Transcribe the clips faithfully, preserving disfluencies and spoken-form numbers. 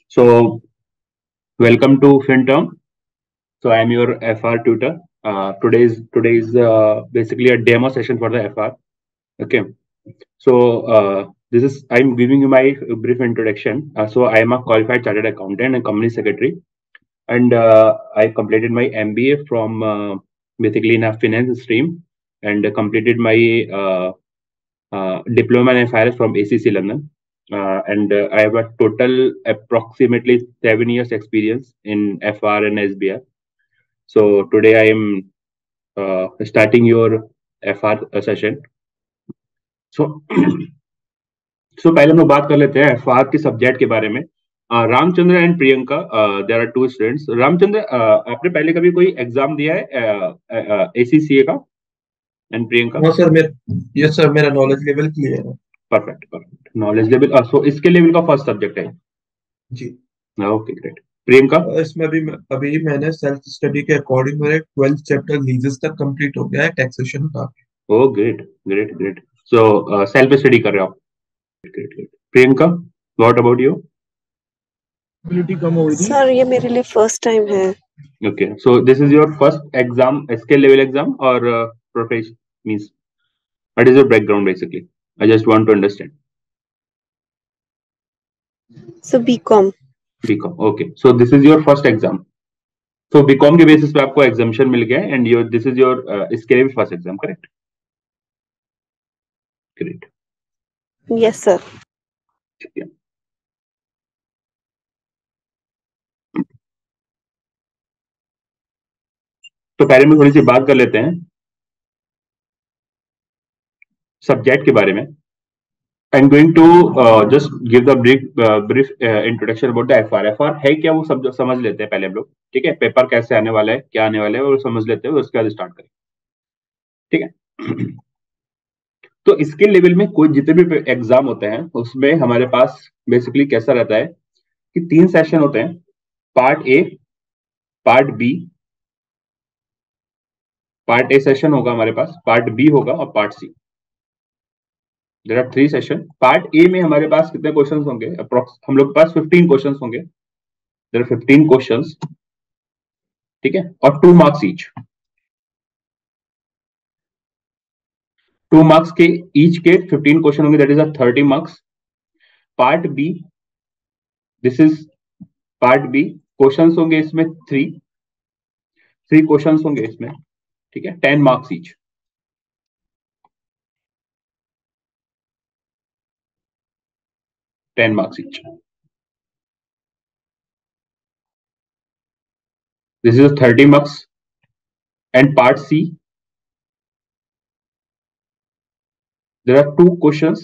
So, welcome to FinTerm. So, I am your F R tutor. Uh, today's today's uh, basically a demo session for the F R. Okay. So, uh, this is I'm giving you my brief introduction. Uh, so, I am a qualified chartered accountant and company secretary, and uh, I completed my M B A from uh, basically in a finance stream, and completed my uh, uh, diploma in F I R S from A C C London. Uh, and uh, I have a total approximately seven years experience in F R and S B R. So today I am uh, starting your F R session. So so पहले हम लोग बात कर लेते हैं F R के subject के बारे में. uh, Ramchandra and Priyanka, there are two students. Ramchandra, uh, आपने पहले कभी कोई एग्जाम दिया है एसीसीए का? एंड प्रियंका? हाँ सर, मेरा यस सर, मेरा नॉलेज लेवल क्लियर है. Perfect perfect. Knowledge level, so इसके लेवल का फर्स्ट सब्जेक्ट है जी. Okay, great. प्रियंका? इसमें अभी अभी मैंने सेल्फ स्टडी के अकॉर्डिंग मेरे ट्वेल्थ चैप्टर लीजेस तक कंप्लीट हो गया है टैक्सेशन का. Oh great great great. So self study कर रहे हो आप? Great great. Priyanka, what about you? कम हो गई थी सर, ये मेरे लिए फर्स्ट टाइम है. Okay, so this is your first exam, skill level exam और profession means what is your background basically? I just want to understand. Sir B Com. B Com, okay. So this is your first exam. So B Com के basis पे आपको exemption मिल गया and your this is your इसके लिए first exam, correct? Great. Yes sir. ठीक है. तो पहले में थोड़ी सी बात कर लेते हैं सब्जेक्ट के बारे में. I'm going to uh, just give the brief uh, brief uh, introduction about the F R. F R है क्या, वो सब समझ लेते हैं पहले हम लोग. ठीक है, पेपर कैसे आने वाला है, क्या आने वाला है, वो समझ लेते हैं, उसके बाद स्टार्ट करें. ठीक है. तो इसके लेवल में कोई जितने भी एग्जाम होते हैं उसमें हमारे पास बेसिकली कैसा रहता है कि तीन सेशन होते हैं. Part A, part B. Part A session होगा हमारे पास, पार्ट बी होगा और part C. There are three session. Part A में हमारे पास कितने क्वेश्चंस होंगे? अप्रोक्स हम लोग के पास फिफ्टीन क्वेश्चंस होंगे. There are fifteen questions. ठीक है, और two marks each. Two marks के ईच के फिफ्टीन क्वेश्चन होंगे, that is a thirty marks. Part B, this is part B. Questions होंगे इसमें थ्री थ्री क्वेश्चंस होंगे इसमें. ठीक है, ten marks each. Ten marks each. This is thirty marks. And part C, there are two questions,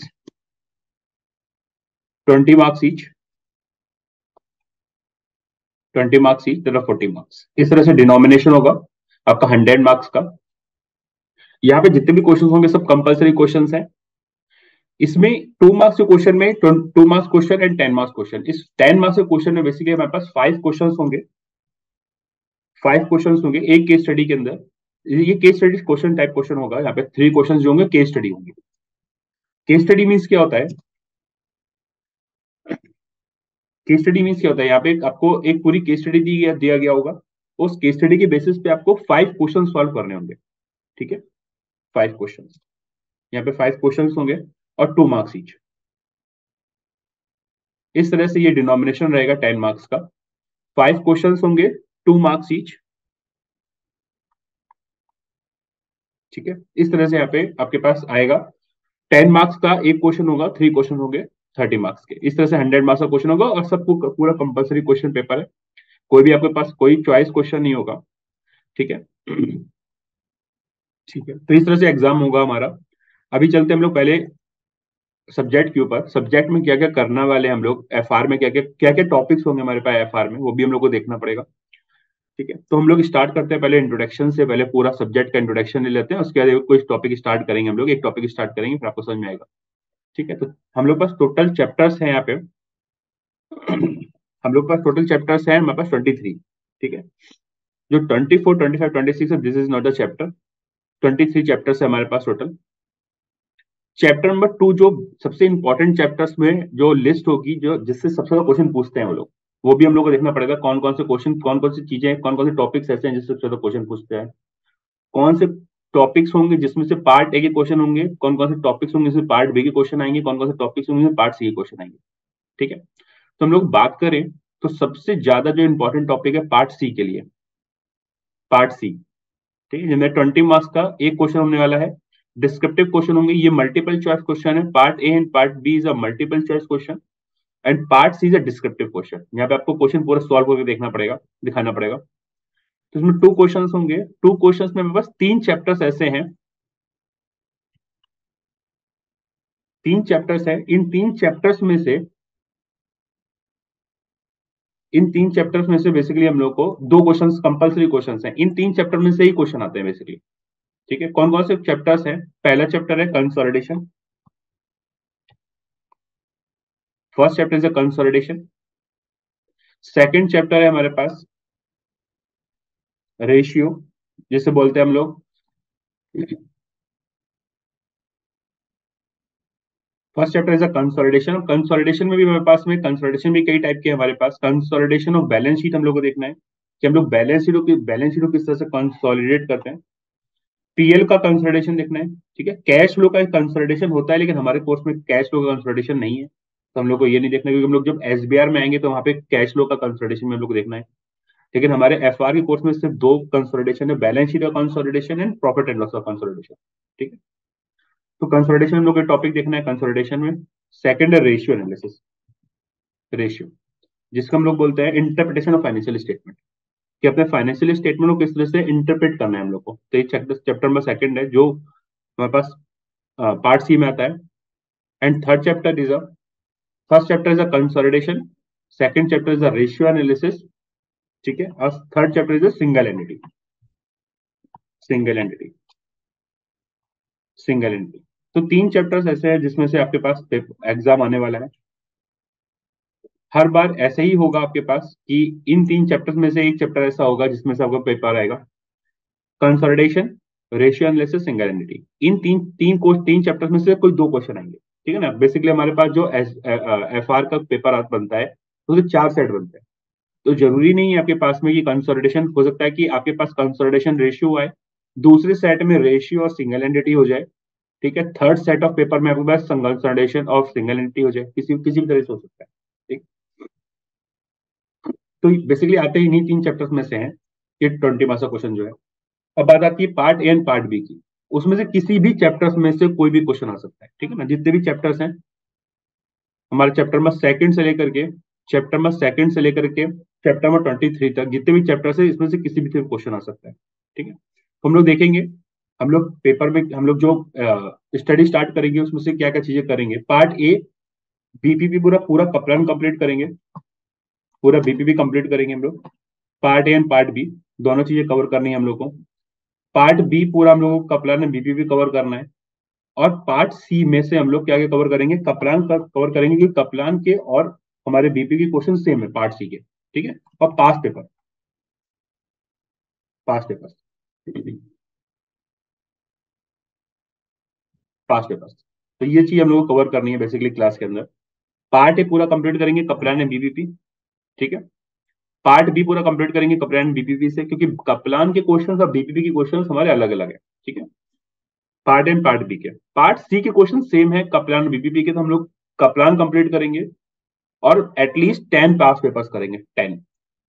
twenty marks each. twenty marks each, there are forty marks. इस तरह से denomination होगा आपका hundred marks का. यहाँ पे जितने भी क्वेश्चंस होंगे सब कंपलसरी क्वेश्चंस हैं. इसमें टू मार्क्स के क्वेश्चन में two marks question and ten marks question. इस टेन मार्क्स के क्वेश्चन में बेसिकली हमारे पास फाइव क्वेश्चंस होंगे. फाइव क्वेश्चंस होंगे एक केस स्टडी के अंदर. ये case study question type question होगा. यहाँ पे थ्री क्वेश्चंस जो होंगे केस स्टडी होंगे. केस स्टडी मीन्स क्या होता है? केस स्टडी मीन्स क्या होता है? यहाँ पे आपको एक पूरी केस स्टडी दी गया दिया गया होगा. उस केस स्टडी के बेसिस पे आपको फाइव क्वेश्चन सॉल्व करने होंगे. ठीक है, फाइव क्वेश्चन. यहाँ पे फाइव क्वेश्चन होंगे और टू मार्क्स ईच. इस तरह से ये डिनोमिनेशन रहेगा टेन मार्क्स का. फाइव क्वेश्चन होंगे, टू मार्क्स ईच. ठीक है, इस तरह से यहाँ पे आपके पास आएगा. टेन मार्क्स का एक क्वेश्चन होगा, थ्री क्वेश्चन होंगे थर्टी मार्क्स के. इस तरह से हंड्रेड मार्क्स का क्वेश्चन होगा और सबको पूरा कंपलसरी क्वेश्चन पेपर है. कोई भी आपके पास कोई चॉइस क्वेश्चन नहीं होगा. ठीक है. ठीक है, तो इस तरह से एग्जाम होगा हमारा. अभी चलते हम लोग पहले सब्जेक्ट के ऊपर. सब्जेक्ट में क्या क्या करने वाले हम लोग, एफ आर में क्या क्या क्या क्या टॉपिक्स होंगे हमारे पास एफ आर में, वो भी हम लोग को देखना पड़ेगा. ठीक है, तो हम लोग स्टार्ट करते हैं पहले इंट्रोडक्शन से. पहले पूरा सब्जेक्ट का इंट्रोडक्शन ले लेते हैं, उसके बाद कुछ टॉपिक स्टार्ट करेंगे हम लोग. एक टॉपिक स्टार्ट करेंगे फिर आपको समझ में आएगा. ठीक है, तो हम लोग पास टोटल चैप्टर्स हैं यहाँ पे. हम लोग पास टोटल चैप्टर्स हैं हमारे पास ट्वेंटी थ्री. ठीक है, जो twenty four, twenty five, twenty six है, this is not a chapter. Twenty three chapters है हमारे पास टोटल. चैप्टर नंबर टू जो सबसे इंपॉर्टेंट चैप्टर्स में जो लिस्ट होगी, जो जिससे सबसे ज्यादा क्वेश्चन पूछते हैं वो लोग, वो भी हम लोग को देखना पड़ेगा, कौन कौन से क्वेश्चन, कौन कौन सी चीजें, कौन कौन से टॉपिक्स ऐसे हैं जिससे सबसे ज्यादा क्वेश्चन पूछते हैं, कौन से टॉपिक्स होंगे जिसमें से पार्ट ए के क्वेश्चन होंगे, कौन कौन से टॉपिक्स होंगे जिसमें पार्ट बी के क्वेश्चन आएंगे, कौन कौन से टॉपिक्स होंगे जिसमें पार्ट सी के क्वेश्चन आएंगे। ठीक है, तो हम लोग बात करें तो सबसे ज्यादा जो इंपॉर्टेंट टॉपिक है पार्ट सी के लिए, पार्ट सी। ठीक है, जिनमें ट्वेंटी मार्क्स का एक क्वेश्चन होने वाला है, डिस्क्रिप्टिव क्वेश्चन होंगे, ये मल्टीपल चॉइस क्वेश्चन है। Part A and part B is a multiple choice question and part C is a descriptive question. यहाँ पे आपको क्वेश्चन पूरा सॉल्व करके देखना पड़ेगा, दिखाना पड़ेगा। तो इसमें टू क्वेश्चंस होंगे, टू क्वेश्चंस में बस तीन चैप्टर्स ऐसे हैं, तीन चैप्टर्स हैं, इन तीन चैप्टर्स में से इन तीन चैप्टर्स में से बेसिकली हम लोग को दो क्वेश्चंस कंपलसरी क्वेश्चंस हैं, इन तीन चैप्टर में से ही क्वेश्चन आते हैं बेसिकली। ठीक है, कौन कौन से चैप्टर्स हैं? पहला चैप्टर है consolidation, first chapter is a consolidation. Second chapter है हमारे पास रेशियो, जिसे बोलते हैं हम लोग first chapter is a consolidation. Consolidation में भी हमारे पास में कंसोलिडेशन भी कई टाइप के हमारे पास। कंसोलिडेशन ऑफ बैलेंस शीट हम लोग को देखना है कि हम लोग बैलेंस शीट को बैलेंस शीट को किस तरह से कंसोलिडेट करते हैं। पीएल का कंसोलिडेशन देखना है। ठीक है, कैश फ्लो का कंसोलिडेशन होता है, लेकिन हमारे कोर्स में कैश फ्लो का कंसोलिडेशन नहीं है, तो हम लोग को ये नहीं देखना, क्योंकि हम लोग जब एसबीआर में आएंगे तो वहां पे कैश फ्लो का कंसोलिडेशन में हम लोग को देखना है। लेकिन हमारे एफआर के कोर्स में सिर्फ दो कंसोलिडेशन है, बैलेंस शीट का consolidation and profit and loss का कंसोलिडेशन। ठीक है, तो कंसोलिडेशन हम लोग का टॉपिक देखना है कंसोलिडेशन में। सेकंड है रेशियो एनालिसिस, रेशियो जिसको हम लोग बोलते हैं इंटरप्रिटेशन ऑफ फाइनेंशियल स्टेटमेंट, कि अपने फाइनेंशियल स्टेटमेंट को किस तरह से इंटरप्रेट करना है हम लोग को। तो ये चैप्टर नंबर सेकंड है जो हमारे पास पार्ट सी में आता है। And third chapter is a first chapter is a consolidation, second chapter is a ratio analysis. ठीक है, और third chapter is a single entity, single entity, single entity. तो तीन चैप्टर्स ऐसे हैं जिसमें से आपके पास एग्जाम आने वाला है। हर बार ऐसे ही होगा आपके पास कि इन तीन चैप्टर्स में से एक चैप्टर ऐसा होगा जिसमें से आपका पेपर आएगा consolidation, ratio analysis, single entity. इन तीन तीन कोर्स तीन चैप्टर्स में से कोई दो क्वेश्चन आएंगे। ठीक है ना, बेसिकली हमारे पास जो एफ आर का पेपर बनता है उसके चार सेट बनते हैं। तो जरूरी नहीं है आपके पास में कि कंसोलिडेशन, हो सकता है कि आपके पास कंसोलिडेशन रेशियो आए, दूसरे सेट में रेशियो और सिंगल एंटिटी हो जाए। ठीक है, थर्ड सेट ऑफ पेपर में आपके पास कंसोलिडेशन ऑफ सिंगल एंटिटी हो जाए, किसी किसी भी तरह से हो सकता है। ठीक, तो बेसिकली आते ही नहीं तीन चैप्टर्स में से हैं ये ट्वेंटी मार्क्स का क्वेश्चन जो है। अब बात आती है part A and part B की, उसमें से किसी भी चैप्टर्स में से कोई भी क्वेश्चन आ सकता है। ठीक है ना, जितने भी चैप्टर्स हैं हमारे चैप्टर नंबर सेकंड से लेकर के चैप्टर नंबर सेकंड से लेकर के चैप्टर नंबर ट्वेंटी थ्री तक जितने भी चैप्टर्स है इसमें से किसी भी क्वेश्चन आ सकता है। ठीक है, तो हम लोग देखेंगे, हम लोग पेपर में हम लोग जो स्टडी स्टार्ट करेंगे उसमें से क्या क्या चीजें करेंगे। पार्ट ए बीपीपी पूरा पूरा कपलान कंप्लीट करेंगे, पूरा बीपीपी कंप्लीट करेंगे हम लोग। Part A and part B दोनों चीजें कवर करनी है हम लोग को। पार्ट बी पूरा हम लोग को कपलान एंड बीपीपी कवर करना है। और पार्ट सी में से हम लोग क्या क्या कवर करेंगे, कपलान का कवर करेंगे, क्योंकि कपलान के और हमारे बीपी के क्वेश्चन सेम है पार्ट सी के। ठीक है, और past paper, past paper, past paper, तो ये चीज हम लोग को कवर करनी है बेसिकली क्लास के अंदर। पार्ट ए पूरा कंप्लीट करेंगे कपलान एंड बीपीपी। ठीक है, पार्ट बी पूरा कंप्लीट करेंगे कपलान बीपीपी से, क्योंकि कपलान के क्वेश्चंस और बीपीपी के क्वेश्चंस हमारे अलग अलग है। ठीक है, पार्ट एंड पार्ट बी के। पार्ट सी के क्वेश्चन सेम है कपलान बीपीपी के, तो हम लोग कपलान कंप्लीट करेंगे और एटलीस्ट टेन पास पेपर्स करेंगे, टेन,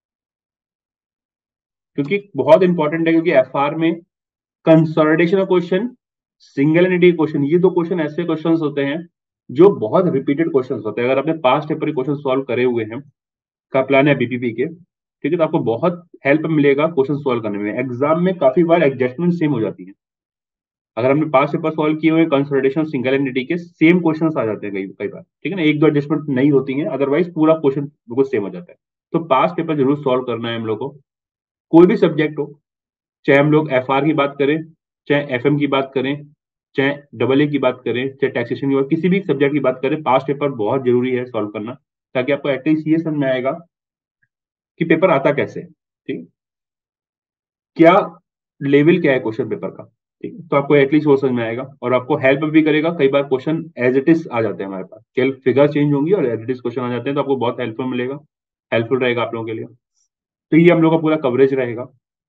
क्योंकि बहुत इंपॉर्टेंट है, क्योंकि एफआर में consolidation question, single entity question, ये दो क्वेश्चन ऐसे क्वेश्चंस होते हैं जो बहुत रिपीटेड क्वेश्चंस होते हैं। अगर आपने पास्ट पेपर के क्वेश्चन सॉल्व करे हुए हैं कपलान है बीपीपी के, ठीक है, तो आपको बहुत हेल्प मिलेगा क्वेश्चन सॉल्व करने में। एग्जाम में काफी बार एडजस्टमेंट सेम हो जाती है। अगर हमने पास पेपर सॉल्व किए हुए कंसोलिडेशन सिंगल एंटिटी के, सेम क्वेश्चंस आ जाते हैं कई कई बार। ठीक है ना, एक दो एडजस्टमेंट नहीं होती है, अदरवाइज पूरा क्वेश्चन बिल्कुल सेम हो जाता है। तो पास पेपर जरूर सॉल्व करना है हम लोग को, कोई भी सब्जेक्ट हो, चाहे हम लोग एफ आर की बात करें, चाहे एफ एम की बात करें, चाहे डबल ए की बात करें, चाहे टैक्सेशन की बात, किसी भी सब्जेक्ट की बात करें, पास पेपर बहुत जरूरी है सॉल्व करना, ताकि आपको एटलीस्ट ये समझ में आएगा कि पेपर आता कैसे है। ठीक, क्या लेवल क्या है क्वेश्चन पेपर का। ठीक है, तो आपको एटलीस्ट वो समझ में आएगा और आपको हेल्प भी करेगा। कई बार क्वेश्चन एज इट इज आ जाते हैं हमारे पास, केवल फिगर चेंज होंगी और एज इट इज क्वेश्चन आ जाते हैं, तो आपको बहुत हेल्पफुल मिलेगा। हेल्पफुल रहेगा आप लोगों के लिए। तो ये हम लोग का पूरा कवरेज रहेगा।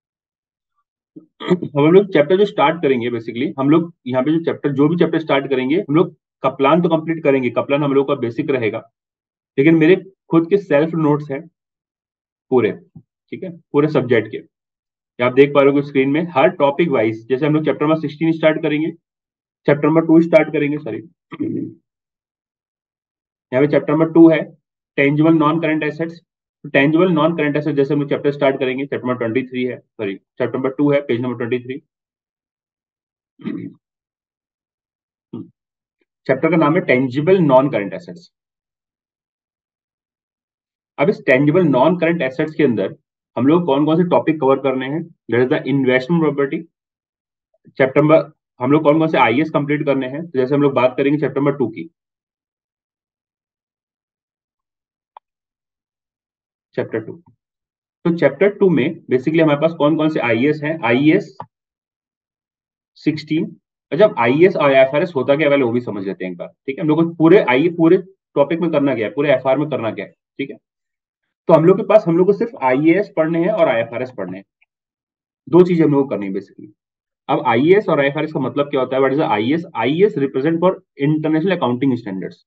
अब हम लोग चैप्टर जो स्टार्ट करेंगे, बेसिकली हम लोग यहाँ पे जो चैप्टर जो भी चैप्टर स्टार्ट करेंगे, हम लोग कप्लान तो कंप्लीट करेंगे, कप्लान हम लोग का बेसिक रहेगा, लेकिन मेरे खुद के सेल्फ नोट्स हैं पूरे, ठीक है, पूरे सब्जेक्ट के। ये आप देख पा रहे हो स्क्रीन में, हर टॉपिक वाइज। जैसे हम लोग चैप्टर नंबर सिक्सटीन स्टार्ट करेंगे, चैप्टर नंबर टू स्टार्ट करेंगे, सॉरी यहाँ पे चैप्टर नंबर टू है tangible non current assets. Tangible non current asset जैसे हम लोग चैप्टर स्टार्ट करेंगे, चैप्टर नंबर ट्वेंटी थ्री है, सॉरी चैप्टर नंबर टू है, page number twenty three. Chapter का नाम है टेंजिबल नॉन करंट एसेट्स। अब इस टेंजिबल नॉन करंट एसेट्स के अंदर हम लोग कौन कौन से टॉपिक कवर करने हैं? That is the investment property. Chapter number हम लोग कौन कौन से आईएएस कंप्लीट करने हैं? तो जैसे हम लोग बात करेंगे चैप्टर नंबर टू की, चैप्टर टू। तो चैप्टर टू में बेसिकली हमारे पास कौन कौन से आईएएस हैं? IAS sixteen. जब आईएएस और आईएफआरएस होता क्या है वो भी समझ लेते हैं एक बार, ठीक है। हम लोग को पूरे आई पूरे टॉपिक में करना क्या है, पूरे एफआर में करना क्या है, ठीक है। तो हम लोग के पास हम लोग को सिर्फ आईएएस पढ़ने हैं और आईएफआरएस पढ़ने हैं, दो चीजें हम लोग को करनी है बेसिकली। अब आईएएस और आईएफआरएस का मतलब क्या होता है? What is IAS? IAS represent for international accounting standards,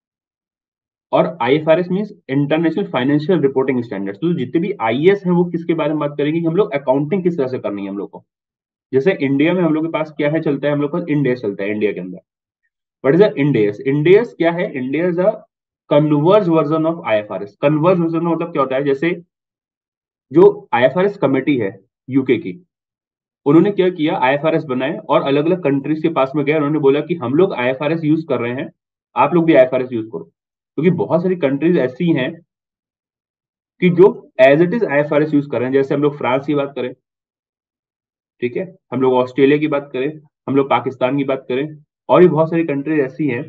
और IFRS means international financial reporting standards. तो जितने भी आईएएस हैं वो किसके बारे में बात करेंगे कि हम लोग अकाउंटिंग किस तरह से करनी है हम लोग को। जैसे इंडिया में हम लोग के पास क्या है, चलता है हम लोग का इंडेस चलता है इंडिया के अंदर। What is the Ind AS? Ind AS क्या है? India is a converge version of IFRS. Converge version में मतलब क्या होता है? जैसे जो आईएफआरएस कमेटी है यूके की, उन्होंने क्या किया, आईएफआरएस बनाए और अलग अलग कंट्रीज के पास में गए, उन्होंने बोला कि हम लोग आईएफआरएस यूज कर रहे हैं, आप लोग भी आईएफआरएस यूज करो। क्योंकि बहुत सारी कंट्रीज ऐसी हैं कि जो as it is IFRS use कर रहे हैं। जैसे हम लोग फ्रांस की बात करें, ठीक है, हम लोग ऑस्ट्रेलिया की बात करें, हम लोग पाकिस्तान की बात करें, और भी बहुत सारी कंट्रीज ऐसी हैं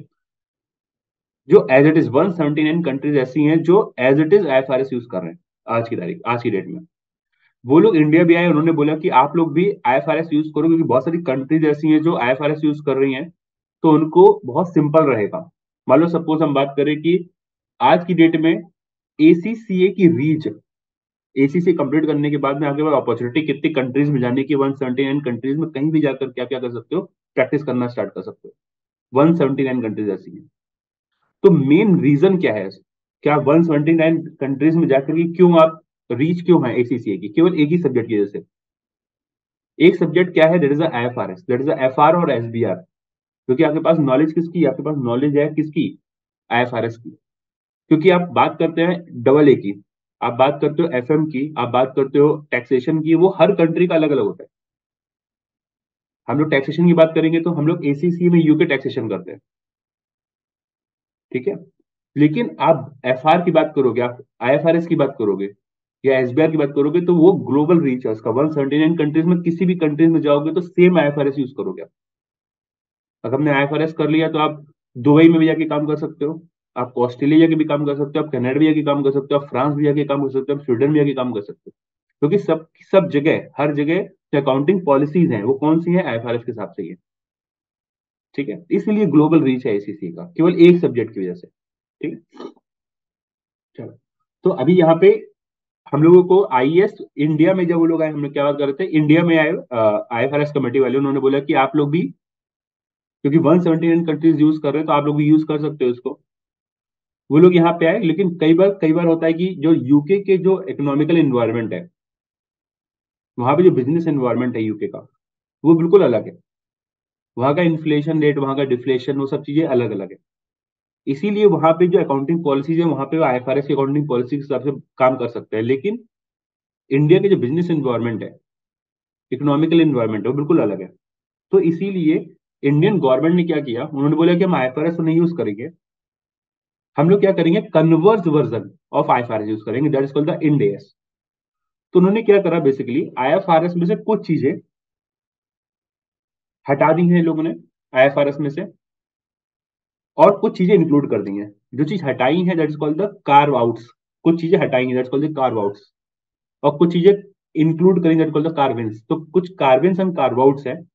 जो as it is one seventy nine countries ऐसी हैं जो as it is IFRS use कर रहे हैं आज की तारीख, आज की डेट में। वो लोग इंडिया भी आए, उन्होंने बोला कि आप लोग भी आईएफआरएस यूज करो, क्योंकि बहुत सारी कंट्रीज ऐसी हैं जो आईएफआरएस यूज कर रही हैं, तो उनको बहुत सिंपल रहेगा। मान लो सपोज हम बात करें कि आज की डेट में एसीसीए की रीच, एसीसी कंप्लीट करने के बाद में आपके पास अपॉर्चुनिटी कितनी कंट्रीज में जाने की, वन सेवेंटी नाइन कंट्रीज में कहीं भी जाकर क्या क्या कर सकते हो, प्रैक्टिस करना स्टार्ट कर सकते हो। वन सेवेंटी नाइन कंट्रीज ऐसी हैं। तो मेन रीजन क्या है, क्या वन सेवेंटी नाइन कंट्रीज में जाकर के क्यों आप रीच क्यों है एसीसीए की? केवल एक ही सब्जेक्ट की वजह से। एक सब्जेक्ट क्या है? That is IFRS, that is FR और एसबीआर। क्योंकि आपके पास नॉलेज किसकी, आपके पास नॉलेज है किसकी? आईएफआरएस की। क्योंकि आप बात करते हैं डबल ए की, आप बात करते हो एफएम की, आप बात करते हो टैक्सेशन की, वो हर कंट्री का अलग अलग होता है। हम लोग टैक्सेशन की बात करेंगे तो हम लोग एसीसी में यूके टैक्सेशन करते हैं, ठीक है। लेकिन आप एफआर की बात करोगे, आप आईएफआरएस की बात करोगे या एसबीआर की बात करोगे, तो वो ग्लोबल रीच है उसका। वन सेवेंटी नाइन कंट्रीज में किसी भी कंट्रीज में जाओगे तो सेम आईएफआरएस यूज करोगे आप। अगर हमने आईएफआरएस कर लिया तो आप दुबई में भी जाके काम कर सकते हो, आप ऑस्ट्रेलिया जाके भी काम कर सकते हो, आप कनाडा भी जाके काम कर सकते हो, आप फ्रांस भी जाके काम कर सकते हो, आप स्वीडन भी जाके काम कर सकते हो। क्योंकि सब सब जगह, हर जगह जो अकाउंटिंग पॉलिसीज हैं वो कौन सी हैं? आईएफआरएस के हिसाब से ही है, ठीक है। इसलिए ग्लोबल रीच है एसीसी का, केवल एक सब्जेक्ट की वजह से, ठीक है। चलो, तो अभी यहाँ पे हम लोगों को आईएएस इंडिया में जब वो लोग आए, हम लोग क्या बात कर रहे थे, इंडिया में आए आईएफआरएस कमेटी वाले, उन्होंने बोला कि आप लोग भी, क्योंकि one seventy nine countries use कर रहे हैं तो आप लोग भी यूज कर सकते हो इसको। वो लोग यहाँ पे आए, लेकिन कई बार कई बार होता है कि जो यूके के जो इकोनॉमिकल एनवायरनमेंट है, वहां पे जो बिजनेस एनवायरनमेंट है यूके का, वो बिल्कुल अलग है। वहां का इन्फ्लेशन रेट, वहां का डिफ्लेशन, वो सब चीजें अलग अलग है। इसीलिए वहां पे जो अकाउंटिंग पॉलिसीज है, वहां पे आईएफआरएस की अकाउंटिंग पॉलिसी के हिसाब से काम कर सकते हैं। लेकिन इंडिया के जो बिजनेस एनवायरनमेंट है, इकोनॉमिकल एनवायरनमेंट है, वो बिल्कुल अलग है। तो इसीलिए इंडियन गवर्नमेंट ने क्या किया, उन्होंने बोला कि हम आईएफआरएस तो नहीं यूज करेंगे, हम लोग क्या करेंगे, converge version of IFRS use करेंगे, that is called the Ind AS. तो उन्होंने क्या करा, बेसिकली आईएफआरएस में से कुछ चीजें हटा दी हैं लोगों ने आईएफआरएस में से, और कुछ चीजें इंक्लूड कर दी हैं। जो चीज हटाई है that is called the carve outs. कुछ चीजें हटाई हैं that is called the carve outs, और कुछ चीजें इंक्लूड करेंगे दैट कॉल्ड द कार्विन्स। तो कुछ कार्विन्स एंड कार्व आउट्स है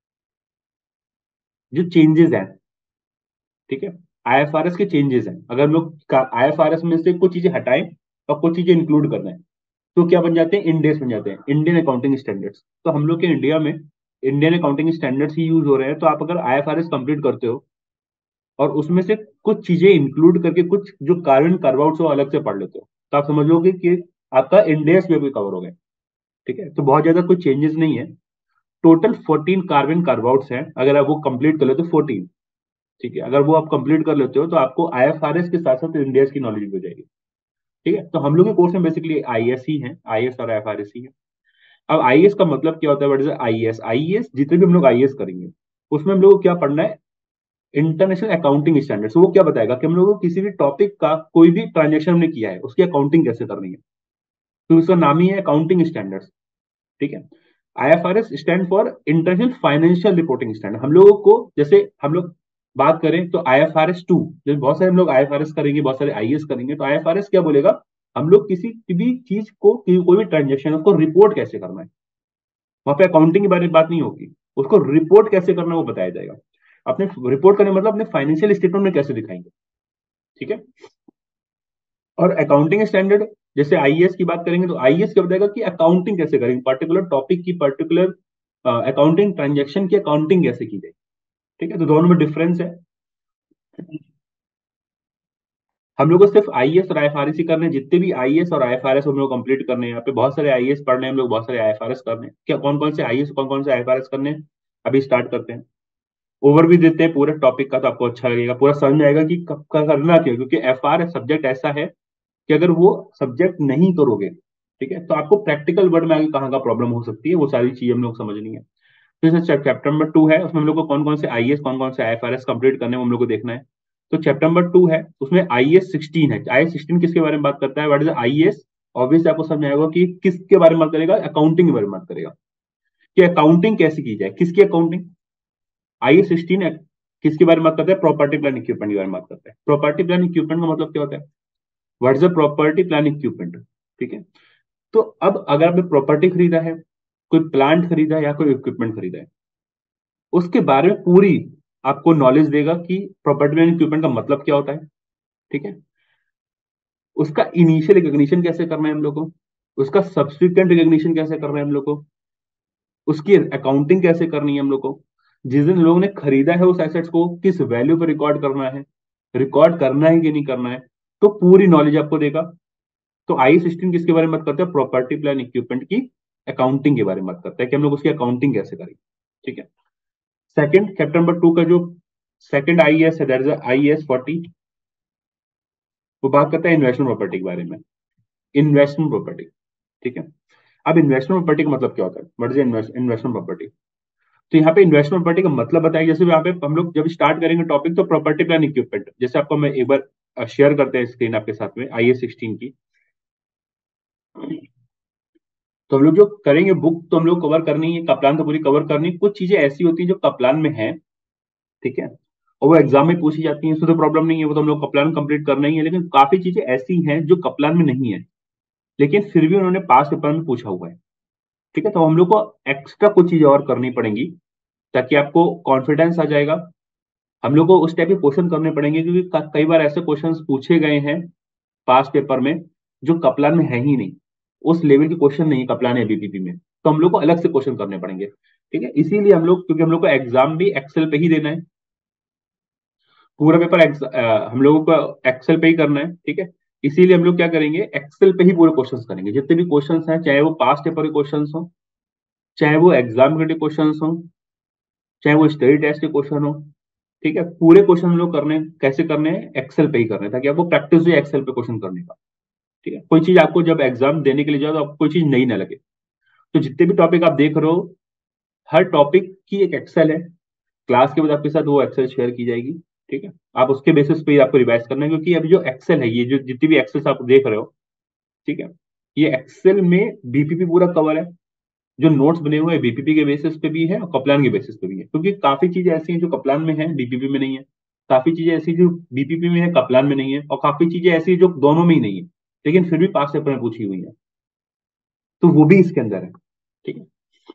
जो चेंजेस हैं, ठीक है, आईएफआरएस के चेंजेस हैं। अगर हम लोग आईएफआरएस में से कुछ चीजें हटाएं और कुछ चीजें इंक्लूड करना है, तो क्या बन जाते हैं, इंडेस बन जाते हैं, इंडियन अकाउंटिंग स्टैंडर्ड्स। तो हम लोग के इंडिया में इंडियन अकाउंटिंग स्टैंडर्ड्स ही यूज हो रहे हैं। तो आप अगर आईएफआरएस कंप्लीट करते हो और उसमें से कुछ चीजें इंक्लूड करके कुछ जो कार्बन कार्व आउट्स वो अलग से पढ़ लेते हो, तो आप समझ लोगे कि आपका इंडेस में भी कवर हो गया। ठीक है, तो बहुत ज्यादा कुछ चेंजेस नहीं है। Total fourteen carbon carve outs हैं, अगर आप वो कंप्लीट कर लेते हो फोर्टीन। ठीक है, अगर वो आप कंप्लीट कर लेते हो तो आपको आईएफआरएस के साथ साथ इंडेस की नॉलेज भी हो जाएगी। ठीक है, तो हम लोग के कोर्स में बेसिकली आईएएस ही है, आईएएस और आईएफआरएस ही है। अब आईएएस का मतलब क्या होता है, व्हाट इज आईएएस? आईएएस जितने भी हम लोग आईएएस करेंगे उसमें हम लोग को क्या पढ़ना है, इंटरनेशनल अकाउंटिंग स्टैंडर्ड्स। वो क्या बताएगा कि हम लोग को किसी भी टॉपिक का कोई भी ट्रांजेक्शन हमने किया है उसकी अकाउंटिंग कैसे करनी है, तो उसका नाम ही है अकाउंटिंग स्टैंडर्ड्स। ठीक है, IFRS stand for international financial reporting standard. हम लोगों को जैसे हम लोग बात करें तो आईएफआरएस टू, जैसे बहुत सारे हम लोग आईएफआरएस करेंगे, बहुत सारे आईएएस करेंगे, तो आईएफआरएस क्या बोलेगा, हम लोग किसी भी चीज को, कोई भी ट्रांजेक्शन उसको रिपोर्ट कैसे करना है। वहां पे अकाउंटिंग के बारे में बात नहीं होगी, उसको रिपोर्ट कैसे करना है वो बताया जाएगा। अपने रिपोर्ट करने मतलब अपने फाइनेंशियल स्टेटमेंट में कैसे दिखाएंगे। ठीक है, और अकाउंटिंग स्टैंडर्ड जैसे आईएएस की बात करेंगे तो आईएएस क्या बताएगा कि अकाउंटिंग कैसे करेंगे, पर्टिकुलर टॉपिक की, पर्टिकुलर अकाउंटिंग ट्रांजेक्शन की अकाउंटिंग कैसे की जाए। ठीक है, तो दोनों में डिफरेंस है। हम लोग को सिर्फ आईएएस और आईएफआरएस ही करने हैं। जितने भी आईएएस और आईएफआरएस हम लोग कंप्लीट करने हैं, यहाँ पे बहुत सारे आईएएस पढ़ने हैं हम लोग, बहुत सारे आईएफआरएस करने हैं। क्या कौन कौन से आईएएस कौन कौन से आईएफआरएस करने हैं, अभी स्टार्ट करते हैं। ओवरव्यू देते हैं पूरे टॉपिक का, तो आपको अच्छा लगेगा, पूरा समझ में आएगा कि कब का करना क्यों, क्योंकि एफआर सब्जेक्ट ऐसा है कि अगर वो सब्जेक्ट नहीं करोगे, ठीक है, तो आपको प्रैक्टिकल वर्ड में आगे कहाँ का प्रॉब्लम हो सकती है, वो सारी चीजें हम लोग समझनी है। तो जैसे चैप्टर नंबर टू है, उसमें हम लोग को कौन कौन से आईएएस कौन कौन से आईएफआरएस कंप्लीट करने हैं हम लोग को देखना है। तो चैप्टर नंबर टू है, उसमें आईएएस सिक्सटीन है। आईएएस सिक्सटीन किसके बारे में बात करता है, व्हाट इज आईएएस? ऑब्वियसली आपको समझ आएगा कि किसके बारे में बात करेगा, अकाउंटिंग के बारे में बात करेगा कि अकाउंटिंग कैसे की जाए, किसकी अकाउंटिंग। आईएएस सिक्सटीन किसके बारे में बात करता है, प्रॉपर्टी प्लान इक्विपमेंट के बारे में बात करता है। प्रॉपर्टी प्लान इक्विपमेंट का मतलब क्या होता है, what is a property plant equipment. ठीक है, तो अब अगर आपने प्रॉपर्टी खरीदा है, कोई प्लांट खरीदा है या कोई इक्विपमेंट खरीदा है, उसके बारे में पूरी आपको नॉलेज देगा कि प्रॉपर्टी प्लान इक्विपमेंट का मतलब क्या होता है। ठीक है, उसका इनिशियल रिकॉग्निशन कैसे करना है हम लोग को, उसका सब्सिक्वेंट रिकॉग्निशन कैसे करना है हम लोग को, उसकी अकाउंटिंग कैसे करनी है हम लोग को, जिस दिन लोगों ने खरीदा है उस एसेट्स को किस वैल्यू पर रिकॉर्ड करना है, रिकॉर्ड करना है कि नहीं करना है, तो पूरी नॉलेज आपको देगा। तो आई सिक्सटीन किसके बारे में बात करता है, प्रॉपर्टी प्लान इक्विपमेंट की अकाउंटिंग के बारे में बात करता है कि हम लोग उसकी अकाउंटिंग कैसे करें। ठीक है, सेकंड चैप्टर नंबर टू का जो सेकंड आईएएस है, दैट इज आईएएस फोर्टी, वो बात करता है इन्वेस्टमेंट प्रॉपर्टी के बारे में, इन्वेस्टमेंट प्रॉपर्टी। ठीक है, अब इन्वेस्टमेंट प्रॉपर्टी का मतलब क्या होता है, व्हाट इज इन्वेस्टमेंट प्रॉपर्टी। तो यहाँ पे इन्वेस्टमेंट प्रॉपर्टी का मतलब बताया, जैसे यहाँ पे हम लोग जब स्टार्ट करेंगे टॉपिक, तो प्रॉपर्टी प्लान इक्विपमेंट, जैसे आपको मैं एक बार शेयर करते हैं स्क्रीन आपके साथ में आई एस सिक्सटीन की। तो हम लोग जो करेंगे बुक तो हम लोग कवर करनी है, कप्लान तो पूरी कवर करनी, कुछ चीजें ऐसी होती है जो कप्लान में है। ठीक है, और वो एग्जाम में पूछी जाती है, उसमें तो प्रॉब्लम नहीं है, वो तो हम लोग कप्लान कंप्लीट करना ही है। लेकिन काफी चीजें ऐसी हैं जो कप्लान में नहीं है, लेकिन फिर भी उन्होंने पास पेपर में पूछा हुआ है। ठीक है, तो हम लोग को एक्स्ट्रा कुछ चीजें और करनी पड़ेंगी ताकि आपको कॉन्फिडेंस आ जाएगा। हम लोग को उस टाइप के क्वेश्चन करने पड़ेंगे, क्योंकि क- कई बार ऐसे क्वेश्चंस पूछे गए हैं पास पेपर में जो कप्लान में है ही नहीं, उस लेवल के क्वेश्चन नहीं है कप्लान या बीपीपी में, तो हम लोग को अलग से क्वेश्चन करने पड़ेंगे। ठीक है, इसीलिए हम लोग, क्योंकि हम लोग को एग्जाम भी एक्सेल पे ही देना है, पूरा पेपर ex- अ, हम लोगों को एक्सेल पे ही करना है। ठीक है, इसीलिए हम लोग क्या करेंगे, एक्सेल पे ही पूरे क्वेश्चंस करेंगे, जितने भी क्वेश्चंस हैं, चाहे वो पास्ट पेपर के क्वेश्चंस हो, चाहे वो एग्जाम के क्वेश्चंस हो, चाहे वो स्टडी टेस्ट के क्वेश्चन हो। ठीक है, पूरे क्वेश्चन हम लोग करने कैसे करने हैं, एक्सेल पे ही करने हैं, ताकि आपको प्रैक्टिस हो एक्सेल पे क्वेश्चन करने का। ठीक है, कोई चीज आपको जब एग्जाम देने के लिए जाओ तो आपको कोई चीज नई ना लगे। तो जितने भी टॉपिक आप देख रहे हो, हर टॉपिक की एक एक्सेल है, क्लास के बाद आपके साथ वो एक्सेल शेयर की जाएगी। ठीक है, आप उसके बेसिस पे ही आपको रिवाइज करना है, क्योंकि अभी जो एक्सेल है, ये जो जितनी भी एक्सेल्स आप देख रहे हो, ठीक है, ये एक्सेल में बीपीपी पूरा कवर है। जो नोट्स बने हुए हैं बीपीपी के बेसिस पे भी है और कप्लान के बेसिस पे भी है, क्योंकि काफी चीजें ऐसी हैं जो कप्लान में है बीपीपी में नहीं है, काफी चीजें ऐसी जो बीपीपी में है कप्लान में नहीं है, और काफी चीजें ऐसी जो दोनों में ही नहीं है लेकिन फिर भी पास पेपर में पूछी हुई है, तो वो भी इसके अंदर है। ठीक है,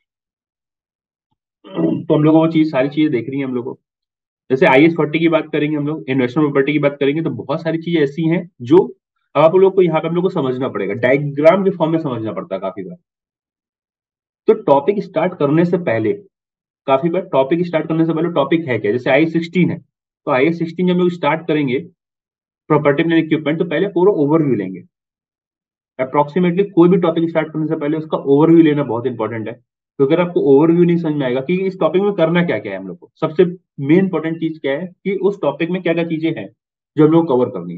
तो हम लोग को वो चीज सारी चीजें देख रही है हम लोग को। जैसे आई एस फोर्टी की बात करेंगे, हम लोग इन्वेस्टमेंट प्रॉपर्टी की बात करेंगे, तो बहुत सारी चीजें ऐसी हैं जो अब आप लोग को यहाँ पे हम लोग को समझना पड़ेगा, डायग्राम के फॉर्म में समझना पड़ता है काफी बार। तो टॉपिक स्टार्ट करने से पहले काफी बार टॉपिक स्टार्ट करने से पहले टॉपिक है क्या, जैसे आई सिक्सटीन है, तो आई सिक्सटीन जब लोग स्टार्ट करेंगे प्रॉपर्टी एंड इक्विपमेंट, तो पहले पूरा ओवरव्यू लेंगे। अप्रोक्सीमेटली कोई भी टॉपिक स्टार्ट करने से पहले उसका ओवरव्यू लेना बहुत इंपॉर्टेंट है, तो अगर आपको ओवरव्यू नहीं समझ में आएगा कि इस टॉपिक में करना क्या क्या है, हम लोग को सबसे मेन इंपॉर्टेंट चीज क्या है कि उस टॉपिक में क्या क्या चीजें हैं जो हम लोग कवर करनी है,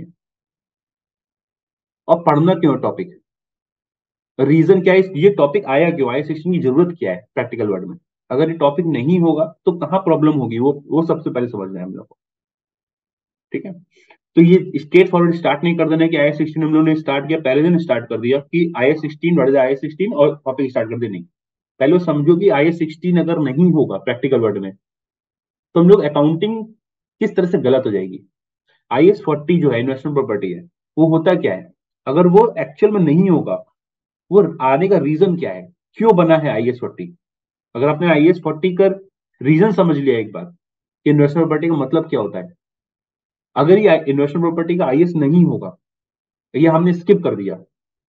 और पढ़ना क्यों टॉपिक, रीजन क्या है, ये टॉपिक आया क्यों, आई सिक्सटीन की जरूरत क्या है प्रैक्टिकल वर्ड में। अगर ये टॉपिक नहीं होगा तो कहाँ प्रॉब्लम होगी, वो वो सबसे पहले समझना है हम लोग को। ठीक है, तो ये स्ट्रेट फॉरवर्ड स्टार्ट नहीं कर देना कि आई सिक्सटीन हम लोगों ने स्टार्ट किया, पहले दिन स्टार्ट कर दिया कि I sixteen word I sixteen और टॉपिक स्टार्ट कर दे, नहीं। पहले वो समझो कि आई सिक्सटीन अगर नहीं होगा प्रैक्टिकल वर्ड में तो हम लोग अकाउंटिंग किस तरह से गलत हो जाएगी। आई एस फोर्टी जो है इन्वेस्टमेंट प्रॉपर्टी है, वो होता क्या है, अगर वो एक्चुअल में नहीं होगा, वो आने का रीजन क्या है, क्यों बना है आई एस फोर्टी। अगर आपने आई एस फोर्टी का रीजन समझ लिया एक बार कि इन्वेस्टमेंट प्रॉपर्टी का मतलब क्या होता है, अगर ये इन्वेस्टमेंट प्रॉपर्टी का आई एस नहीं होगा, ये हमने स्किप कर दिया,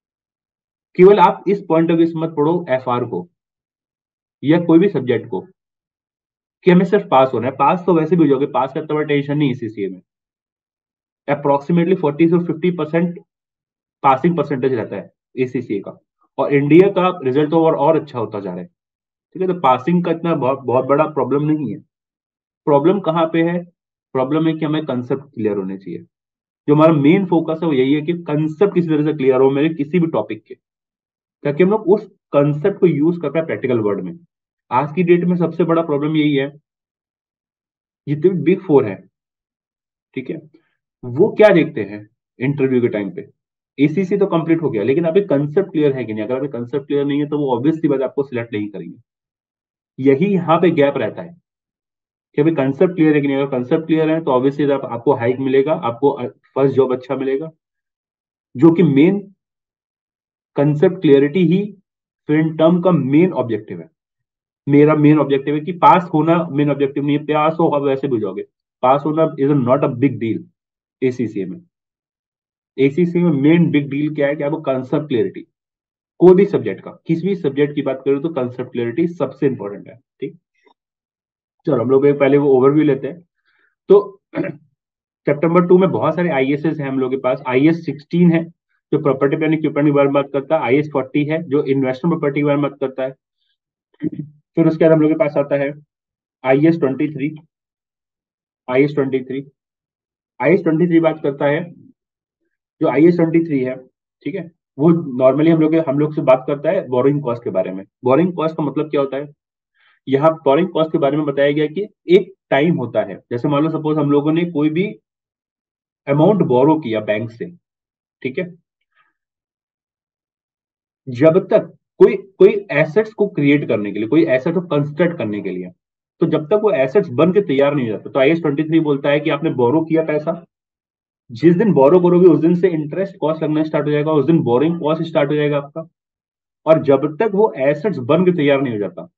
केवल आप इस पॉइंट ऑफ व्यू से मत पढ़ो एफ आर को या कोई भी सब्जेक्ट को कि हमें सिर्फ पास होना है। पास तो वैसे भी हो जाओगे, पास का तो टेंशन नहीं है सीसीए में। अप्रोक्सीमेटली फोर्टी से फिफ्टी परसेंट पासिंग परसेंटेज रहता है एसीसीए का, और इंडिया का रिजल्ट तो और, और अच्छा होता जा रहा है। ठीक है, तो पासिंग का इतना बहुत बहुत बड़ा प्रॉब्लम नहीं है। प्रॉब्लम कहाँ पे है, प्रॉब्लम है कि हमें कंसेप्ट क्लियर होने चाहिए। जो हमारा मेन फोकस है वो यही है कि कंसेप्ट किसी तरह से क्लियर हो मेरे किसी भी टॉपिक के, ताकि हम लोग उस कंसेप्ट को यूज कर पाए प्रैक्टिकल वर्ड में। आज की डेट में सबसे बड़ा प्रॉब्लम यही है, जितने भी बिग फोर है, ठीक है, वो क्या देखते हैं इंटरव्यू के टाइम पे, एसीसी तो कंप्लीट हो गया, लेकिन अभी कंसेप्ट क्लियर है कि नहीं। अगर अभी कंसेप्ट क्लियर नहीं है तो वो ऑब्वियसली बात आपको सिलेक्ट नहीं करेंगे। यही यहाँ पे गैप रहता है कि अभी कंसेप्ट क्लियर है कि नहीं। अगर कंसेप्ट क्लियर है तो ऑब्वियसली आप, आपको हाइक मिलेगा, आपको फर्स्ट जॉब अच्छा मिलेगा, जो कि मेन कंसेप्ट क्लियरिटी ही फिर टर्म का मेन ऑब्जेक्टिव है। मेरा मेन ऑब्जेक्टिव है कि पास होना मेन ऑब्जेक्टिव नहीं है, पास हो आप वैसे भी हो जाओगे, पास होना is not a big deal ACC में। एसीसी में मेन बिग डील क्या है कि आपको कंसेप्ट क्लियरिटी, कोई भी सब्जेक्ट का, किसी भी सब्जेक्ट की बात करें तो कंसेप्ट क्लियरिटी सबसे इंपॉर्टेंट है। ठीक, चलो हम लोग एक पहले वो ओवरव्यू लेते हैं। तो चैप्टर नंबर टू में बहुत सारे आईएसएस हैं हम लोग के पास। आई एस सिक्सटीन है जो प्रॉपर्टी प्लान इक्विपमेंट के बारे में बात करता है, आई एस फोर्टी है जो इन्वेस्टमेंट प्रॉपर्टी के बारे में बात करता है, फिर उसके बाद हम लोग के पास आता है I S twenty three. I S twenty three I S twenty three बात करता है, जो आई एस ट्वेंटी थ्री है, ठीक है, वो नॉर्मली हम लोग हम लोग से बात करता है बोरिंग कॉस्ट के बारे में। बोरिंग कॉस्ट का मतलब क्या होता है, यहाँ बोरिंग कॉस्ट के बारे में बताया गया कि एक टाइम होता है, जैसे मान लो सपोज हम लोगों ने कोई भी अमाउंट बोरो किया बैंक से, ठीक है, जब तक कोई कोई एसेट्स को क्रिएट करने के लिए, कोई एसेट को कंस्ट्रक्ट करने के लिए, तो जब तक वो एसेट्स बन के तैयार नहीं हो जाता, तो आई एस ट्वेंटी थ्री बोलता है कि आपने बोरो किया पैसा, जिस दिन बोरो करोगे उस दिन से इंटरेस्ट कॉस्ट लगना स्टार्ट हो जाएगा, उस दिन बोरिंग कॉस्ट स्टार्ट हो जाएगा आपका, और जब तक वो एसेट्स बन के तैयार नहीं हो जाता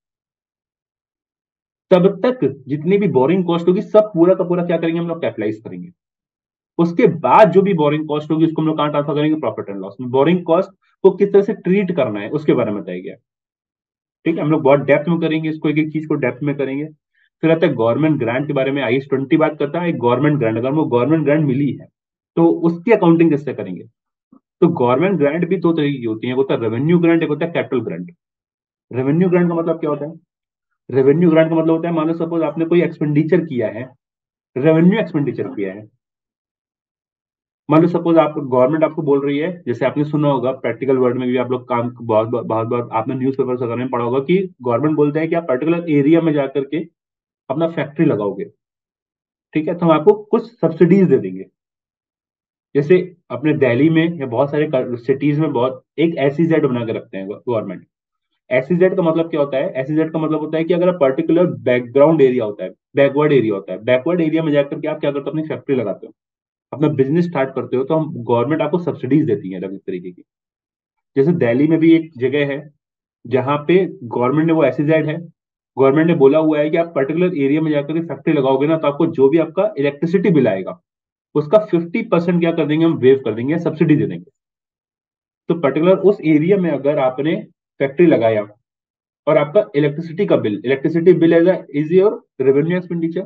तब तक जितनी भी बोरिंग कॉस्ट होगी सब पूरा का पूरा क्या करेंगे हम लोग, कैपिटलाइज करेंगे। उसके बाद जो भी बोरिंग कॉस्ट होगी उसको हम लोग कहां ट्रांसफर करेंगे, प्रॉफिट एंड लॉस में। बोरिंग कॉस्ट को किस तरह से ट्रीट करना है उसके बारे में बताया गया। ठीक है, हम लोग बहुत डेप्थ में करेंगे इसको, एक एक चीज को डेप्थ में करेंगे। फिर आता है गवर्नमेंट ग्रांट के बारे में, आई एस ट्वेंटी बात करता है एक गवर्नमेंट ग्रांट, अगर वो गवर्नमेंट ग्रांट मिली है तो उसकी अकाउंटिंग किससे करेंगे। तो गवर्नमेंट ग्रांट भी दो तरीके की होती है, एक होता है रेवेन्यू ग्रांट, एक होता है कैपिटल ग्रांट। रेवेन्यू ग्रांट का मतलब क्या होता है, रेवेन्यू ग्रांट का मतलब होता है मान लो सपोज आपने कोई एक्सपेंडिचर किया है, रेवेन्यू एक्सपेंडिचर किया है। मान लो सपोज आप, गवर्नमेंट आपको बोल रही है, जैसे आपने सुना होगा प्रैक्टिकल वर्ड में भी आप लोग काम बहुत बहुत बहुत आपने न्यूज़पेपर वगैरह में पढ़ा होगा कि गवर्नमेंट बोलते हैं कि आप पर्टिकुलर एरिया में जाकर के अपना फैक्ट्री लगाओगे, ठीक है, तो हम आपको कुछ सब्सिडीज दे देंगे। जैसे अपने दिल्ली में या बहुत सारे सिटीज में बहुत एक एसईजेड बना के रखते हैं गवर्नमेंट। एसईजेड का मतलब क्या होता है, एसईजेड का मतलब होता है कि अगर पर्टिकुलर बैकग्राउंड एरिया होता है, बैकवर्ड एरिया होता है, बैकवर्ड एरिया में जाकर के आप क्या करते हो, अपनी फैक्ट्री लगाते हो, अपना बिजनेस स्टार्ट करते हो, तो हम गवर्नमेंट आपको सब्सिडीज देती है अलग तरीके की। जैसे दिल्ली में भी एक जगह है जहां पे गवर्नमेंट ने, वो एसईजेड है, गवर्नमेंट ने बोला हुआ है कि आप पर्टिकुलर एरिया में जाकर के फैक्ट्री लगाओगे ना तो आपको जो भी आपका इलेक्ट्रिसिटी बिल आएगा उसका फिफ्टी परसेंट क्या कर देंगे हम, वेव कर देंगे, सब्सिडी दे देंगे। तो पर्टिकुलर उस एरिया में अगर आपने फैक्ट्री लगाया और आपका इलेक्ट्रिसिटी का bill, electricity bill as is your revenue expenditure,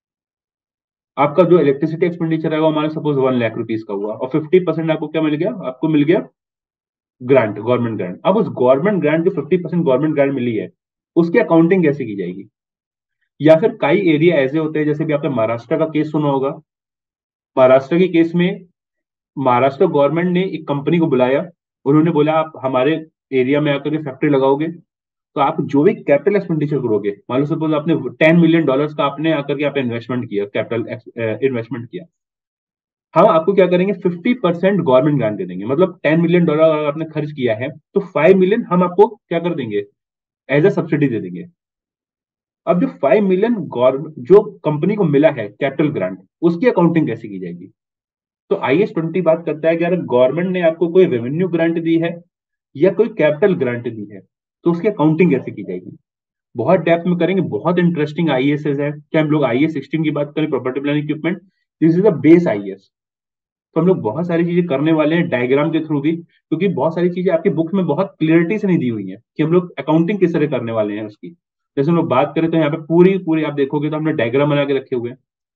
आपका जो इलेक्ट्रिसिटी एक्सपेंडिचर है वो हमारे सपोज वन लाख रुपीज का हुआ और फिफ्टी परसेंट आपको क्या मिल गया, आपको मिल गया ग्रांट, गवर्नमेंट ग्रांट। अब उस गवर्नमेंट ग्रांट जो फिफ्टी परसेंट गवर्नमेंट ग्रांट मिली है उसकी अकाउंटिंग कैसे की जाएगी? या फिर कई एरिया ऐसे होते हैं, जैसे भी आपने महाराष्ट्र का केस सुना होगा। महाराष्ट्र के केस में महाराष्ट्र गवर्नमेंट ने एक कंपनी को बुलाया, उन्होंने बोला आप हमारे एरिया में आकर के फैक्ट्री लगाओगे तो आप जो भी कैपिटल एक्सपेंडिचर करोगे, मान लो सपोज आपने टेन मिलियन डॉलर्स का आपने आकर के आप इन्वेस्टमेंट किया, कैपिटल इन्वेस्टमेंट किया, हम आपको क्या करेंगे, फिफ्टी परसेंट गवर्नमेंट ग्रांट दे देंगे। मतलब टेन मिलियन डॉलर अगर आपने खर्च किया है तो फाइव मिलियन हम आपको क्या कर देंगे, एज अ सब्सिडी दे देंगे। अब जो फाइव मिलियन गवर्नमेंट जो कंपनी को मिला है कैपिटल ग्रांट, उसकी अकाउंटिंग कैसे की जाएगी? तो आई एस ट्वेंटी बात करता है कि अगर गवर्नमेंट ने आपको कोई रेवेन्यू ग्रांट दी है या कोई कैपिटल ग्रांट दी है तो उसकी अकाउंटिंग कैसे की जाएगी। बहुत डेप्थ में करेंगे, बहुत इंटरेस्टिंग आई एस है। क्या हम लोग आई एस सिक्सटीन की बात करें, property planning equipment, this is the base I S. तो हम लोग बहुत सारी चीजें करने वाले हैं डायग्राम के थ्रू भी, क्योंकि बहुत सारी चीजें आपकी बुक में बहुत क्लियरिटी से नहीं दी हुई है कि हम लोग अकाउंटिंग किस तरह करने वाले हैं उसकी। जैसे हम लोग बात करें तो यहाँ पे पूरी पूरी आप देखोगे तो हमने डायग्राम बना के रखे हुए हैं।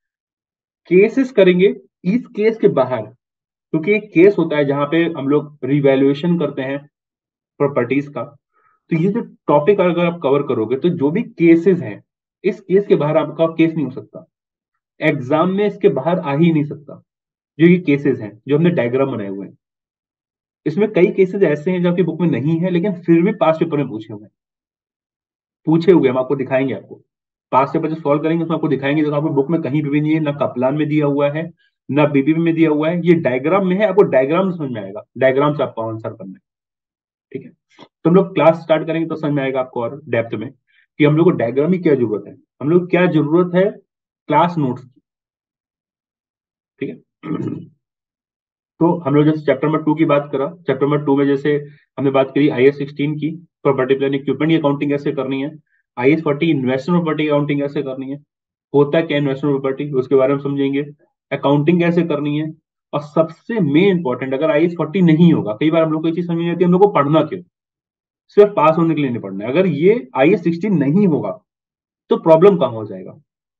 केसेस करेंगे, इस केस के बाहर, क्योंकि एक केस होता है जहां पे हम लोग रिवैल्यूएशन करते हैं प्रॉपर्टीज का। तो ये जो टॉपिक अगर आप कवर करोगे तो जो भी केसेस हैं, इस केस के बाहर आपका केस नहीं हो सकता, एग्जाम में इसके बाहर आ ही नहीं सकता। जो ये केसेस हैं जो हमने डायग्राम बनाए हुए हैं, इसमें कई केसेस ऐसे हैं जो आपकी बुक में नहीं है लेकिन फिर भी पास पेपर में पूछे हुए हैं, पूछे हुए हम आपको दिखाएंगे। आपको पास पेपर जो सॉल्व करेंगे उसमें आपको दिखाएंगे, जो आपको बुक में कहीं भी नहीं है, ना कप्लान में दिया हुआ है ना बीबीबी में दिया हुआ है, ये डायग्राम में है। आपको डायग्राम समझ में आएगा, डायग्राम से आपको आंसर करना है, ठीक है। तो हम लोग क्लास स्टार्ट करेंगे तो समझ में आएगा आपको और डेप्थ में कि हम लोग को डायग्राम की क्या जरूरत है, हम लोग क्या जरूरत है क्लास नोट्स की, ठीक है। तो हम लोग जैसे चैप्टर नंबर टू की बात करा, चैप्टर नंबर टू में जैसे हमने बात करी आई एस सिक्सटीन की, प्रॉपर्टी प्लानिंग इक्विपमेंट की अकाउंटिंग कैसे करनी है। I S forty investment property accounting कैसे करनी है, होता क्या इन्वेस्टमेंट प्रॉपर्टी, उसके बारे में समझेंगे, अकाउंटिंग कैसे करनी है। और सबसे मेन इंपॉर्टेंट, अगर आई एस फोर्टी नहीं होगा, कई बार हम लोग को ये चीज समझ नहीं आती, हम लोग को पढ़ना क्यों, सिर्फ पास होने के लिए नहीं पढ़ना है। अगर ये आई एस सिक्सटीन नहीं होगा तो प्रॉब्लम कहां हो जाएगा,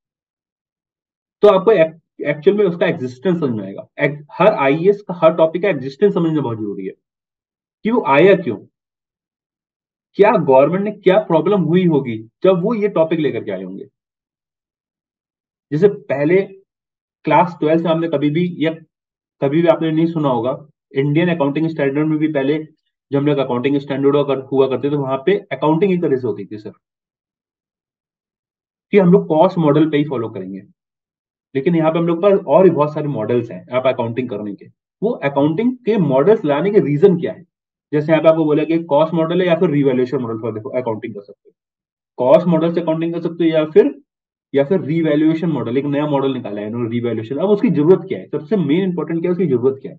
तो आपको एक्चुअल में उसका एग्जिस्टेंस समझ में आएगा। एक- हर आई ए एस का हर टॉपिक का एग्जिस्टेंस समझना बहुत जरूरी है कि वो आया क्यों, क्या गवर्नमेंट ने क्या प्रॉब्लम हुई होगी जब वो ये टॉपिक लेकर के आए होंगे। जैसे पहले क्लास ट्वेल्थ में हमने कभी भी या कभी भी आपने नहीं सुना होगा, इंडियन अकाउंटिंग स्टैंडर्ड में भी पहले जब हम लोग अकाउंटिंग स्टैंडर्ड हुआ करते थे वहां पे अकाउंटिंग एक तरह से होती थी सिर्फ, कि हम लोग कॉस्ट मॉडल पे ही फॉलो करेंगे। लेकिन यहाँ पे हम लोग पास और भी बहुत सारे मॉडल्स हैं आप अकाउंटिंग करने के। वो अकाउंटिंग के मॉडल्स लाने के रीजन क्या है, जैसे यहाँ पे आपको बोला कि कॉस्ट मॉडल है या फिर रिवैल्यूएशन मॉडल फॉर अकाउंटिंग कर सकते हो, कॉस्ट मॉडल से अकाउंटिंग कर सकते हो, या फिर या फिर रिवैल्यूएशन मॉडल, एक नया मॉडल निकाला है इन्होंने रिवैल्यूएशन। अब उसकी जरूरत क्या है, सबसे मेन इंपॉर्टेंट क्या है, उसकी जरूरत क्या है,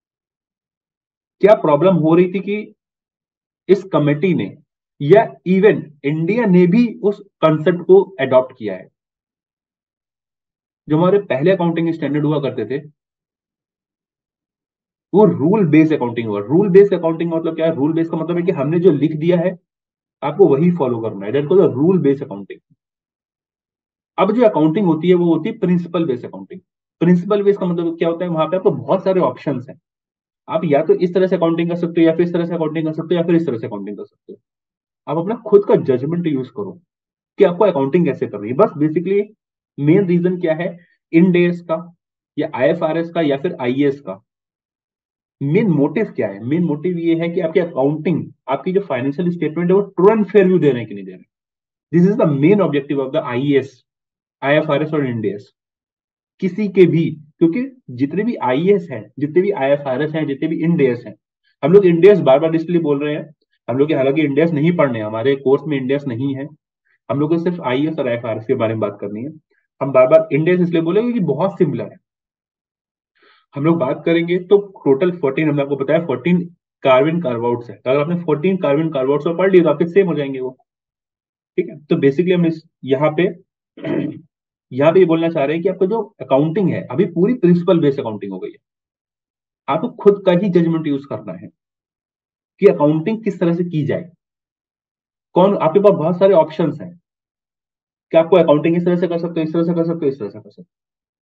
क्या प्रॉब्लम हो रही थी कि इस कमेटी ने या इवन इंडिया ने भी उस कंसेप्ट को अडॉप्ट किया है। जो हमारे पहले अकाउंटिंग स्टैंडर्ड हुआ करते थे वो रूल बेस्ड अकाउंटिंग हुआ। रूल बेस्ड अकाउंटिंग मतलब क्या है, रूल बेस्ड का मतलब है कि हमने जो लिख दिया है आपको वही फॉलो करना है, that is rule based accounting. अब जो अकाउंटिंग होती है वो होती है principle based accounting. Principle based का मतलब क्या होता है, वहां पे आपको बहुत सारे ऑप्शन हैं, आप या तो इस तरह से अकाउंटिंग कर सकते हो या फिर इस तरह से अकाउंटिंग कर सकते हो या फिर इस तरह से अकाउंटिंग कर सकते हो। आप अपना खुद का जजमेंट यूज करो कि आपको अकाउंटिंग कैसे करनी है। बस बेसिकली मेन रीजन क्या है, इन डेज का या आई एफ आर एस का या फिर आई ए एस का मेन मोटिव क्या है, मेन मोटिव ये है कि आपकी अकाउंटिंग, आपकी जो फाइनेंशियल स्टेटमेंट है वो ट्रू एंड फेयर व्यू दे रहे हैं कि नहीं दे रहे। This is the main objective of the I A S, I F R S और इंडेस, किसी के भी। क्योंकि जितने भी आई ए एस हैं, जितने भी आई एफ आर एस हैं, जितने भी इंडेस हैं, हम लोग इंडेस बार बार इसलिए बोल रहे हैं, हम लोग हालांकि इंडेस नहीं पढ़ने, हमारे कोर्स में इंडेस नहीं है, हम लोग को सिर्फ आई ए एस और आई एफ आर एस के बारे में बात करनी है। हम बार बार इंडेस इसलिए बोलेंगे कि बहुत सिमिलर है। हम लोग बात करेंगे तो टोटल फोर्टीन, हमने आपको बताया फोर्टीन कार्विन कार्वआउट्स है। अगर आपने फोर्टीन कार्विन कार्वआउट्स को पढ़ लिया तो आपके सेम हो जाएंगे वो, ठीक है। तो बेसिकली हम इस यहाँ पे यहाँ पे ये बोलना चाह रहे हैं कि आपको जो अकाउंटिंग है अभी पूरी प्रिंसिपल बेस्ड अकाउंटिंग हो गई है। आपको खुद का ही जजमेंट यूज करना है कि अकाउंटिंग किस तरह से की जाए। कौन आपके पास बहुत सारे ऑप्शंस हैं कि आपको अकाउंटिंग इस तरह से कर सकते हो, इस तरह से कर सकते हो, इस तरह से कर सकते हो,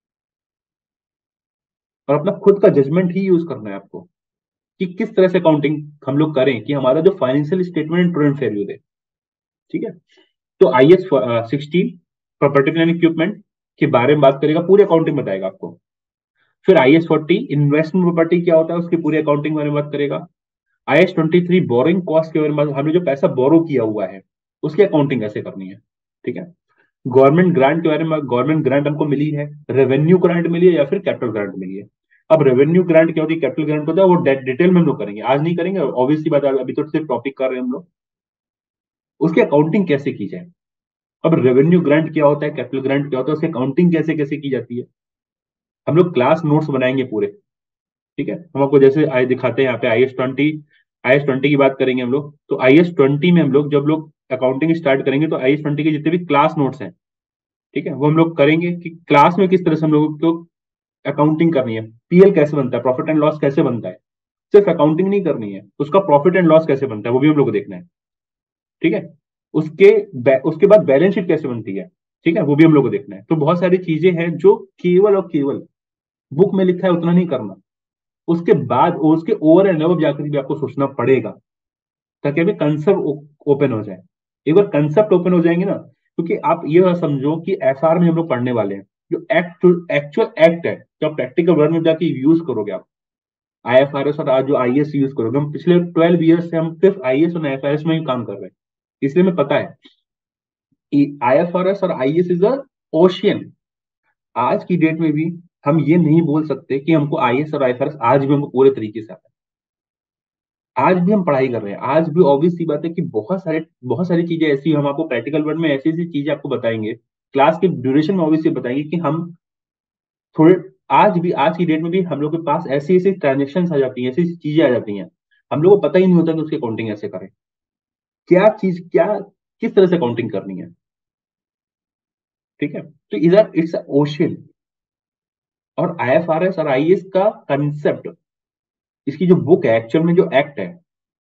और अपना खुद का जजमेंट ही यूज करना है आपको कि किस तरह से अकाउंटिंग हम लोग करें कि हमारा जो financial statement true and fair view दे। ठीक है, तो I S sixteen property plant equipment के बारे में बात करेगा, पूरी अकाउंटिंग बताएगा आपको। फिर I S forty investment property क्या होता है उसकी पूरी अकाउंटिंग बारे में बात करेगा। I S twenty three borrowing cost के बारे में, हमने जो पैसा बोरो किया हुआ है उसकी अकाउंटिंग कैसे करनी है। ठीक है, गवर्नमेंट ग्रांट के बारे में, गवर्नमेंट ग्रांट हमको मिली है, रेवेन्यू ग्रांट मिली है या फिर कैपिटल ग्रांट मिली है। अब रेवेन्यू ग्रांट क्या होती है, कैपिटल ग्रांट होता है, वो डिटेल में हम लोग करेंगे, आज नहीं करेंगे, ऑब्वियसली बात है, अभी तो सिर्फ टॉपिक कर रहे हैं हम लोग। उसकी अकाउंटिंग कैसे की जाए। अब रेवेन्यू ग्रांट क्या होता है, कैपिटल ग्रांट क्या होता है, उसकी अकाउंटिंग कैसे कैसे की जाती है, हम लोग क्लास नोट्स बनाएंगे पूरे। ठीक है, हम आपको जैसे आई दिखाते हैं यहाँ पे I S twenty, I S twenty की बात करेंगे हम लोग, तो आई एस ट्वेंटी में हम लोग जब लोग अकाउंटिंग स्टार्ट करेंगे तो आई एस ट्वेंटी के जितने भी क्लास नोट्स हैं, ठीक है, वो हम लोग करेंगे कि क्लास में किस तरह से हम लोगों को अकाउंटिंग करनी है, पीएल कैसे बनता है, प्रॉफिट एंड लॉस कैसे बनता है। सिर्फ अकाउंटिंग नहीं करनी है, उसका प्रॉफिट एंड लॉस कैसे बनता है वो भी हम लोग को देखना है। ठीक है, उसके उसके बाद बैलेंस शीट कैसे बनती है, ठीक है, वो भी हम लोग को देखना है। तो बहुत सारी चीजें हैं जो केवल और केवल बुक में लिखा है उतना नहीं करना, उसके बाद उसके ओवर एंड अबव जाकर भी आपको सोचना पड़ेगा ताकि अभी कंसेप्ट ओपन हो जाए। एक बार कंसेप्ट ओपन हो जाएंगे ना, क्योंकि आप ये समझो कि एफआर में हम लोग पढ़ने वाले हैं, जो एक्ट एक्चुअल एक्ट है, जो प्रैक्टिकल वर्ड में जाके यूज करोगे आप, आईएफआरएस और आज जो आईएस यूज करोगे। हम पिछले ट्वेल्व ईयर्स से हम सिर्फ आईएस और आईएफआरएस में ही काम कर रहे हैं, इसलिए हमें पता है आईएफआरएस और आईएस इज अ ओशियन। आज की डेट में भी हम ये नहीं बोल सकते कि हमको आईएस और आईएफआरएस आज भी हमको पूरे तरीके से आता है। आज भी हम पढ़ाई कर रहे हैं, आज भी ऑब्वियस सी बात है कि बहुत सारे बहुत सारी चीजें ऐसी, हम आपको प्रैक्टिकल वर्ड में ऐसी ऐसी चीजें आपको बताएंगे, क्लास के ड्यूरेशन में ऑब्वियसली बताएंगे कि हम थोड़े, आज भी आज की डेट में भी हम लोग के पास ऐसी ऐसी ट्रांजेक्शन आ जाती हैं, ऐसी ऐसी चीजें आ जाती हैं, हम लोग को पता ही नहीं होता कि उसकी अकाउंटिंग कैसे करें, क्या चीज क्या किस तरह से अकाउंटिंग करनी है। ठीक है, तो इधर इट्स ओशियन। और आईएफआरएस और आईएएस का कंसेप्ट, इसकी जो बुक है, एक्चुअल में जो एक्ट है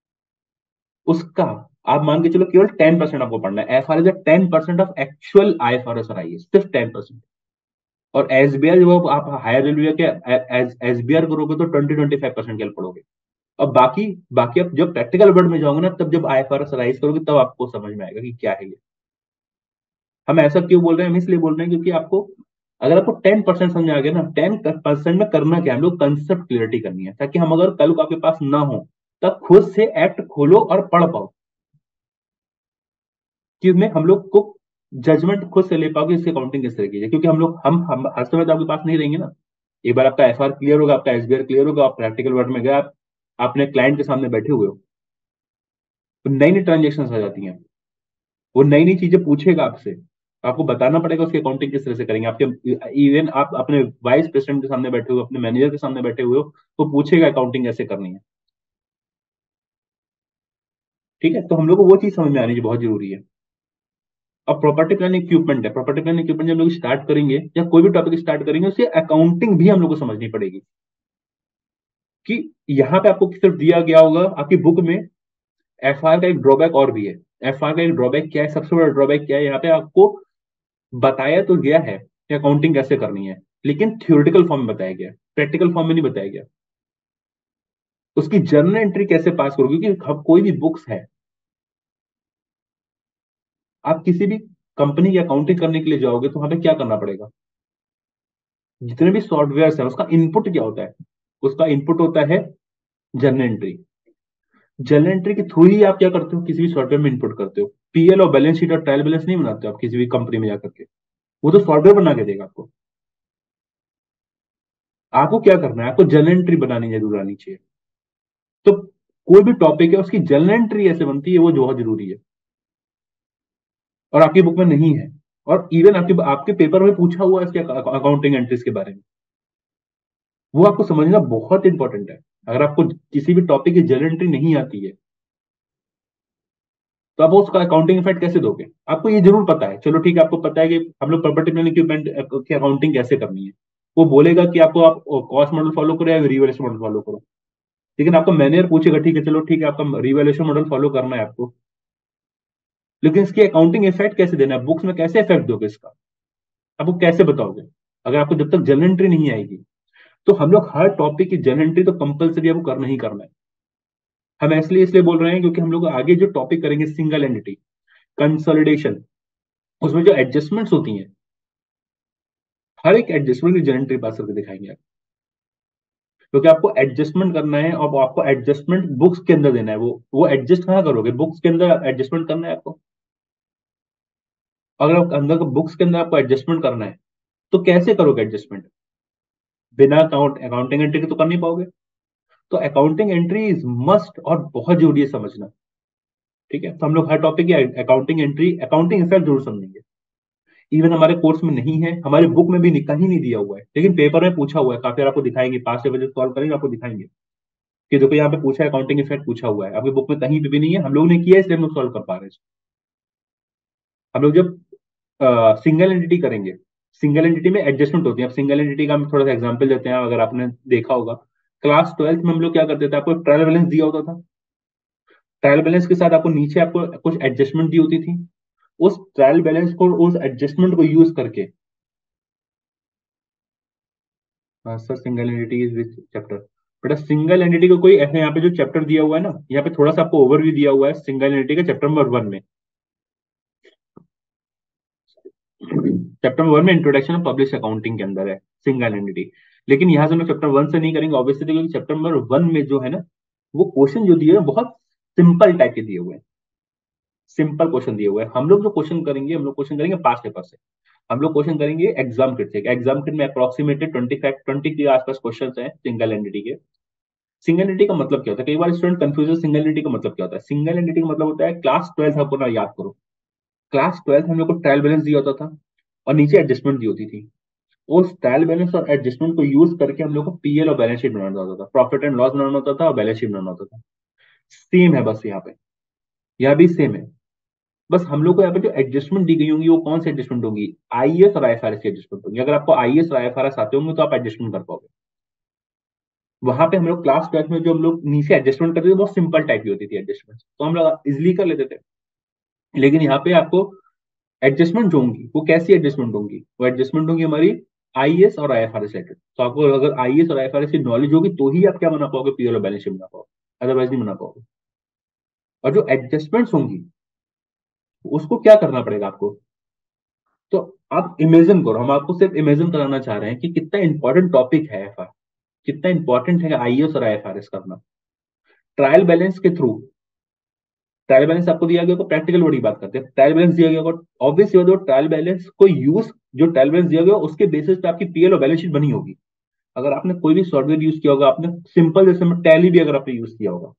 उसका, आप मान के चलो केवल टेन परसेंट आपको पढ़ना है। F R is ten percent of actual I F R S और आई एस, सिर्फ टेन परसेंट। और एसबीआर जो आप हायर रेलवे के एसबीआर करोगे तो ट्वेंटी ट्वेंटी फाइव परसेंट के पढ़ोगे। और बाकी बाकी आप जब प्रैक्टिकल वर्ड में जाओगे ना, तब जब आई एफ आर एस और आई एस करोगे तब आपको समझ में आएगा कि क्या है ये। हम ऐसा क्यों बोल रहे हैं, हम इसलिए बोल रहे हैं क्योंकि आपको, अगर आपको टेन परसेंट समझ आ गया ना, टेन परसेंट में करना क्या है, हम लोग कंसेप्ट क्लियरिटी करनी है, ताकि हम अगर कल को आपके पास ना हो तब खुद से एक्ट खोलो और पढ़ पाओ, कि में हम लोग को जजमेंट खुद से ले पाओगे इसकी अकाउंटिंग किस तरह की है। क्योंकि हम लोग हम हम हर समय तो आपके पास नहीं रहेंगे ना। एक बार आपका एफआर क्लियर होगा, आपका एसबीआर क्लियर होगा, आप प्रैक्टिकल वर्ड में गए, आप अपने क्लाइंट के सामने बैठे हुए हो, तो नई नई ट्रांजेक्शन आ जाती हैं, वो नई नई चीजें पूछेगा आपसे, आपको बताना पड़ेगा उसकी अकाउंटिंग किस तरह से करेंगे। आपके इवन आप अपने वाइस प्रेसिडेंट के सामने बैठे हुए, अपने मैनेजर के सामने बैठे हुए हो, तो पूछेगा अकाउंटिंग कैसे करनी है। ठीक है, तो हम लोग को वो चीज समझ में आनी बहुत जरूरी है। अब प्रॉपर्टी प्लान इक्विपमेंट है, प्रॉपर्टी प्लान इक्विपमेंट जब लोग स्टार्ट करेंगे या कोई भी टॉपिक स्टार्ट करेंगे, उसकी अकाउंटिंग भी हम लोग को समझनी पड़ेगी। कि यहाँ पे आपको सिर्फ दिया गया होगा आपकी बुक में, एफआर का एक ड्रॉबैक और भी है। एफआर का एक ड्रॉबैक क्या है, सबसे बड़ा ड्रॉबैक क्या है, यहाँ पे आपको बताया तो गया है कि अकाउंटिंग कैसे करनी है, लेकिन थ्योरेटिकल फॉर्म में बताया गया, प्रैक्टिकल फॉर्म में नहीं बताया गया। उसकी जर्नल एंट्री कैसे पास करोगे, क्योंकि कोई भी बुक्स है, आप किसी भी कंपनी की अकाउंटिंग करने के लिए जाओगे तो वहां पे क्या करना पड़ेगा, जितने भी सॉफ्टवेयर है उसका इनपुट क्या होता है, उसका इनपुट होता है जर्नल एंट्री। जर्नल एंट्री के थ्रू ही आप क्या करते हो, किसी भी सॉफ्टवेयर में इनपुट करते हो। पीएल और बैलेंस शीट और ट्रायल बैलेंस नहीं बनाते हो आप किसी भी कंपनी में जाकर के, वो तो सॉफ्टवेयर बना के देगा आपको। आपको क्या करना है, आपको जर्नल एंट्री बनानी जरूर आनी चाहिए। तो कोई भी टॉपिक है उसकी जर्नल एंट्री ऐसे बनती है, वो बहुत जरूरी है, और आपकी बुक में नहीं है। और इवन आपके आपके पेपर में पूछा हुआ है इसके अकाउंटिंग एंट्रीज के बारे में, वो आपको समझना बहुत इंपॉर्टेंट है। अगर आपको किसी भी टॉपिक की जर्नल एंट्री नहीं आती है तो आप उसका अकाउंटिंग इफेक्ट कैसे दोगे? आपको ये जरूर पता है, चलो ठीक है, आपको पता है कि हम लोग प्रॉपर्टी प्लानिंग की अकाउंटिंग कैसे करनी है। वो बोलेगा कि आपको आप कॉस्ट मॉडल फॉलो करो या रिवैल्यूएशन मॉडल फॉलो करो, लेकिन आपका मैनेजर पूछेगा ठीक है चलो ठीक है आपका रिवैल्यूएशन मॉडल फॉलो करना है आपको, लेकिन इसकी अकाउंटिंग इफेक्ट कैसे देना है, बुक्स में कैसे इफेक्ट दोगे इसका, आपको कैसे बताओगे अगर आपको जब तक जर्नल एंट्री नहीं आएगी? तो हम लोग हर टॉपिक की जर्नल एंट्री तो कंपलसरी आपको करना ही करना है। हम इसलिए इसलिए बोल रहे हैं क्योंकि हम लोग आगे जो टॉपिक करेंगे सिंगल एंटिटी कंसोलिडेशन, उसमें जो एडजस्टमेंट्स होती हैं, हर एक एडजस्टमेंट की जर्नल एंट्री पास करके दिखाएंगे आप, क्योंकि आपको एडजस्टमेंट करना है और आपको एडजस्टमेंट बुक्स के अंदर देना है। वो वो एडजस्ट कहाँ करोगे? बुक्स के अंदर एडजस्टमेंट करना है आपको। अगर आप अंदर बुक्स के अंदर आपको एडजस्टमेंट करना है तो कैसे करोगे एडजस्टमेंट? बिना अकाउंट अकाउंटिंग एंट्री के तो कर नहीं पाओगे। तो अकाउंटिंग एंट्री इज मस्ट और बहुत जरूरी है समझना। ठीक है, तो हम लोग हर टॉपिक की अकाउंटिंग एंट्री अकाउंटिंग इफेक्ट जरूर समझेंगे। इवन हमारे कोर्स में नहीं है, हमारे बुक में भी कहीं नहीं दिया हुआ है, लेकिन पेपर में पूछा हुआ है, काफी बार आपको दिखाएंगे, पास से बजे सॉल्व करेंगे आपको दिखाएंगे कि देखो यहाँ पे पूछा है अकाउंटिंग इफेक्ट पूछा हुआ है, आपकी बुक में कहीं पे भी नहीं है, हम लोग ने किया है इसलिए हम लोग सॉल्व कर पा रहे हैं। हम लोग जब सिंगल एंटिटी करेंगे, सिंगल एंटिटी में एडजस्टमेंट होती है। अब सिंगल एंटिटी का हम थोड़ा सा एग्जांपल देते हैं। अगर आपने देखा होगा क्लास ट्वेल्थ में हम लोग क्या करते थे, आपको ट्रायल बैलेंस दिया होता था, ट्रायल बैलेंस के साथ आपको नीचे आपको कुछ एडजस्टमेंट दी होती थी। उस ट्रायल बैलेंस को उस एडजस्टमेंट को यूज करके, sir single entity is which chapter, बेटा सिंगल एंटिटी को कोई ऐसे यहाँ पे जो चैप्टर दिया हुआ है ना, यहाँ पे थोड़ा सा आपको ओवरव्यू दिया हुआ है सिंगल एंटिटी का चैप्टर नंबर वन में। चैप्टर वन में इंट्रोडक्शन ऑफ पब्लिश अकाउंटिंग के अंदर है सिंगल एंटिटी, लेकिन यहाँ से हम चैप्टर वन से नहीं करेंगे ऑब्वियसली, क्योंकि चैप्टर नंबर वन में जो है ना, वो क्वेश्चन जो दिए हैं बहुत सिंपल टाइप के दिए हुए हैं, सिंपल क्वेश्चन दिए हुए हैं। हम लोग जो क्वेश्चन करेंगे, हम लोग क्वेश्चन करेंगे पास्ट पेपर से, हम लोग क्वेश्चन करेंगे एग्जाम किट से। एग्जाम किट में अप्रोक्सीमेटेड ट्वेंटी फाइव ट्वेंटी के आसपास क्वेश्चन हैं सिंगल एंटिटी के। सिंगल एंटिटी का मतलब क्या होता है? कई बार स्टूडेंट कंफ्यूज है, सिंगल एंटिटी का मतलब क्या होता है? सिंगल एंटिटी का मतलब होता है क्लास ट्वेल्थ, आपको ना याद करो, क्लास ट्वेल्थ हम लोग को ट्रायल बैलेंस दिया होता था और नीचे एडजस्टमेंट दी होती थी। उस ट्रायल बैलेंस और एडजस्टमेंट को यूज करके हम लोग को पीएल और बैलेंस शीट बनाना होता था, प्रॉफिट एंड लॉस बनाना होता था और बैलेंस शीट बनाना होता था। सेम है बस यहाँ पे, यहाँ भी सेम है, बस हम लोग को यहाँ पे जो एडजस्टमेंट दी गई होंगी वो कौन सी एडजस्टमेंट होंगी? आईएएस और आईएफआरएस की एडजस्टमेंट होंगी। अगर आपको आईएएस और आईएफआरएस आते होंगे तो आप एडजस्टमेंट कर पाओगे। वहां पे हम लोग क्लास ट्वेल्थ में जो हम लोग नीचे एडजस्टमेंट करते थे बहुत सिंपल टाइप की होती थी एडजस्टमेंट, तो हम लोग इजिली कर लेते थे। लेकिन यहाँ पे आपको एडजस्टमेंट जो होंगी वो कैसी एडजस्टमेंट होंगी? वो एडजस्टमेंट होंगी हमारी आईएएस और आईएफआरएस रिलेटेड। तो आपको अगर आईएएस और आईएफआरएस की नॉलेज होगी तो ही आप क्या बना पाओगे? पीएल और बैलेंस शीट बना पाओगे, अदरवाइज नहीं बना पाओगे। और जो एडजस्टमेंट्स होंगी उसको क्या करना पड़ेगा आपको? तो आप इमेजिन करो, हम आपको सिर्फ इमेजिन कराना चाह रहे हैं कि कितना इंपॉर्टेंट टॉपिक है एफआर, कितना इंपॉर्टेंट है आईएएस और आईएफआरएस करना। ट्रायल बैलेंस के थ्रू, ट्रायल बैलेंस आपको दिया गया, को प्रैक्टिकल बड़ी बात करते हैं, ट्रायल बैलेंस दिया गया, ऑब्वियस ये ट्रायल बैलेंस को यूज, जो ट्रायल बैलेंस दिया गया उसके बेसिस पे आपकी पीएल और बैलेंस शीट बनी होगी। अगर आपने कोई भी सॉफ्टवेयर यूज किया होगा, आपने सिंपल जैसे में टैली भी अगर आपने यूज किया होगा,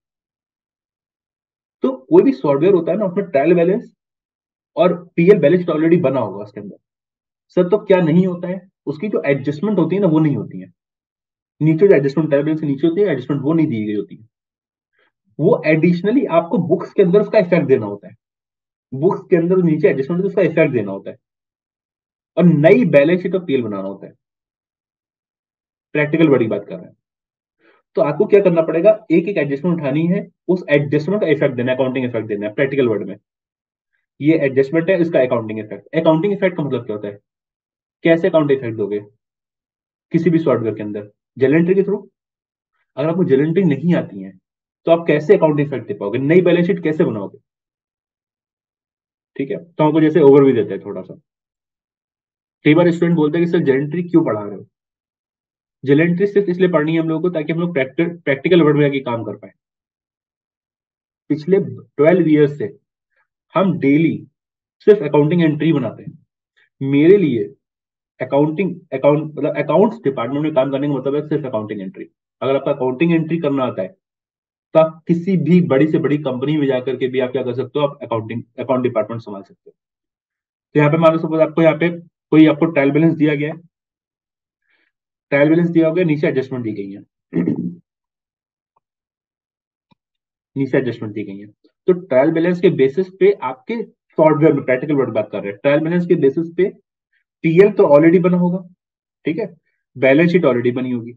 तो कोई भी सॉफ्टवेयर होता है ना उसमें ट्रायल बैलेंस और पीएल बैलेंस शीट ऑलरेडी बना होगा उसके अंदर। सर तो क्या नहीं होता है? उसकी जो एडजस्टमेंट होती है ना वो नहीं होती है, नीचे जो एडजस्टमेंट ट्रायल बैलेंस से नीचे होती है एडजस्टमेंट, वो नहीं दी गई होती है। वो एडिशनली आपको बुक्स के अंदर उसका इफेक्ट देना होता है, बुक्स के अंदर नीचे एडजस्टमेंट उसका इफेक्ट देना होता है और नई बैलेंस शीट और पीएल बनाना होता है। प्रैक्टिकल बड़ी बात कर रहे हैं, तो आपको क्या करना पड़ेगा? एक एक एडजस्टमेंट उठानी है, उस एडजस्टमेंट का इफेक्ट देना है, अकाउंटिंग इफेक्ट देना है। प्रैक्टिकल वर्ड में ये एडजस्टमेंट है, इसका अकाउंटिंग इफेक्ट। अकाउंटिंग इफेक्ट का मतलब क्या होता है? कैसे अकाउंटिंग इफेक्ट दोगे किसी भी सॉफ्टवेयर के अंदर? जनरल एंट्री के थ्रू। अगर आपको जनरल एंट्री नहीं आती है तो आप कैसे अकाउंटिंग इफेक्ट दे पाओगे? नई बैलेंस शीट कैसे बनाओगे? ठीक है, तो हमको जैसे ओवरव्यू देते हैं थोड़ा सा। कई बार स्टूडेंट बोलते हैं कि सर जनरल एंट्री क्यों पढ़ा रहे हो? जनरल एंट्री सिर्फ इसलिए पढ़नी है हम लोगों को ताकि हम लोग प्रैक्टिकल वर्ड में आके काम कर पाए। पिछले ट्वेल्व ईयर्स से हम डेली सिर्फ अकाउंटिंग एंट्री बनाते हैं। मेरे लिए अकाउंटिंग अकाउंट मतलब अकाउंट्स डिपार्टमेंट में काम करने का मतलब है सिर्फ अकाउंटिंग एंट्री। अगर आपका अकाउंटिंग एंट्री करना आता है तो आप किसी भी बड़ी से बड़ी कंपनी में जाकर के भी आप क्या कर सकते हो? आप अकाउंटिंग अकाउंट डिपार्टमेंट संभाल सकते हो। तो यहाँ पे मान लो सपोज आपको यहाँ पे कोई आपको ट्रायल बैलेंस दिया गया है, ट्रायल बैलेंस दिया हो गया, नीचे एडजस्टमेंट दी गई है नीचे एडजस्टमेंट दी गई है। तो ट्रायल बैलेंस के बेसिस पे आपके सॉफ्टवेयर में, प्रैक्टिकल वर्ड बात कर रहे हैं, ट्रायल बैलेंस के बेसिस पे पीएल तो ऑलरेडी बना होगा, ठीक है, बैलेंस शीट ऑलरेडी बनी होगी।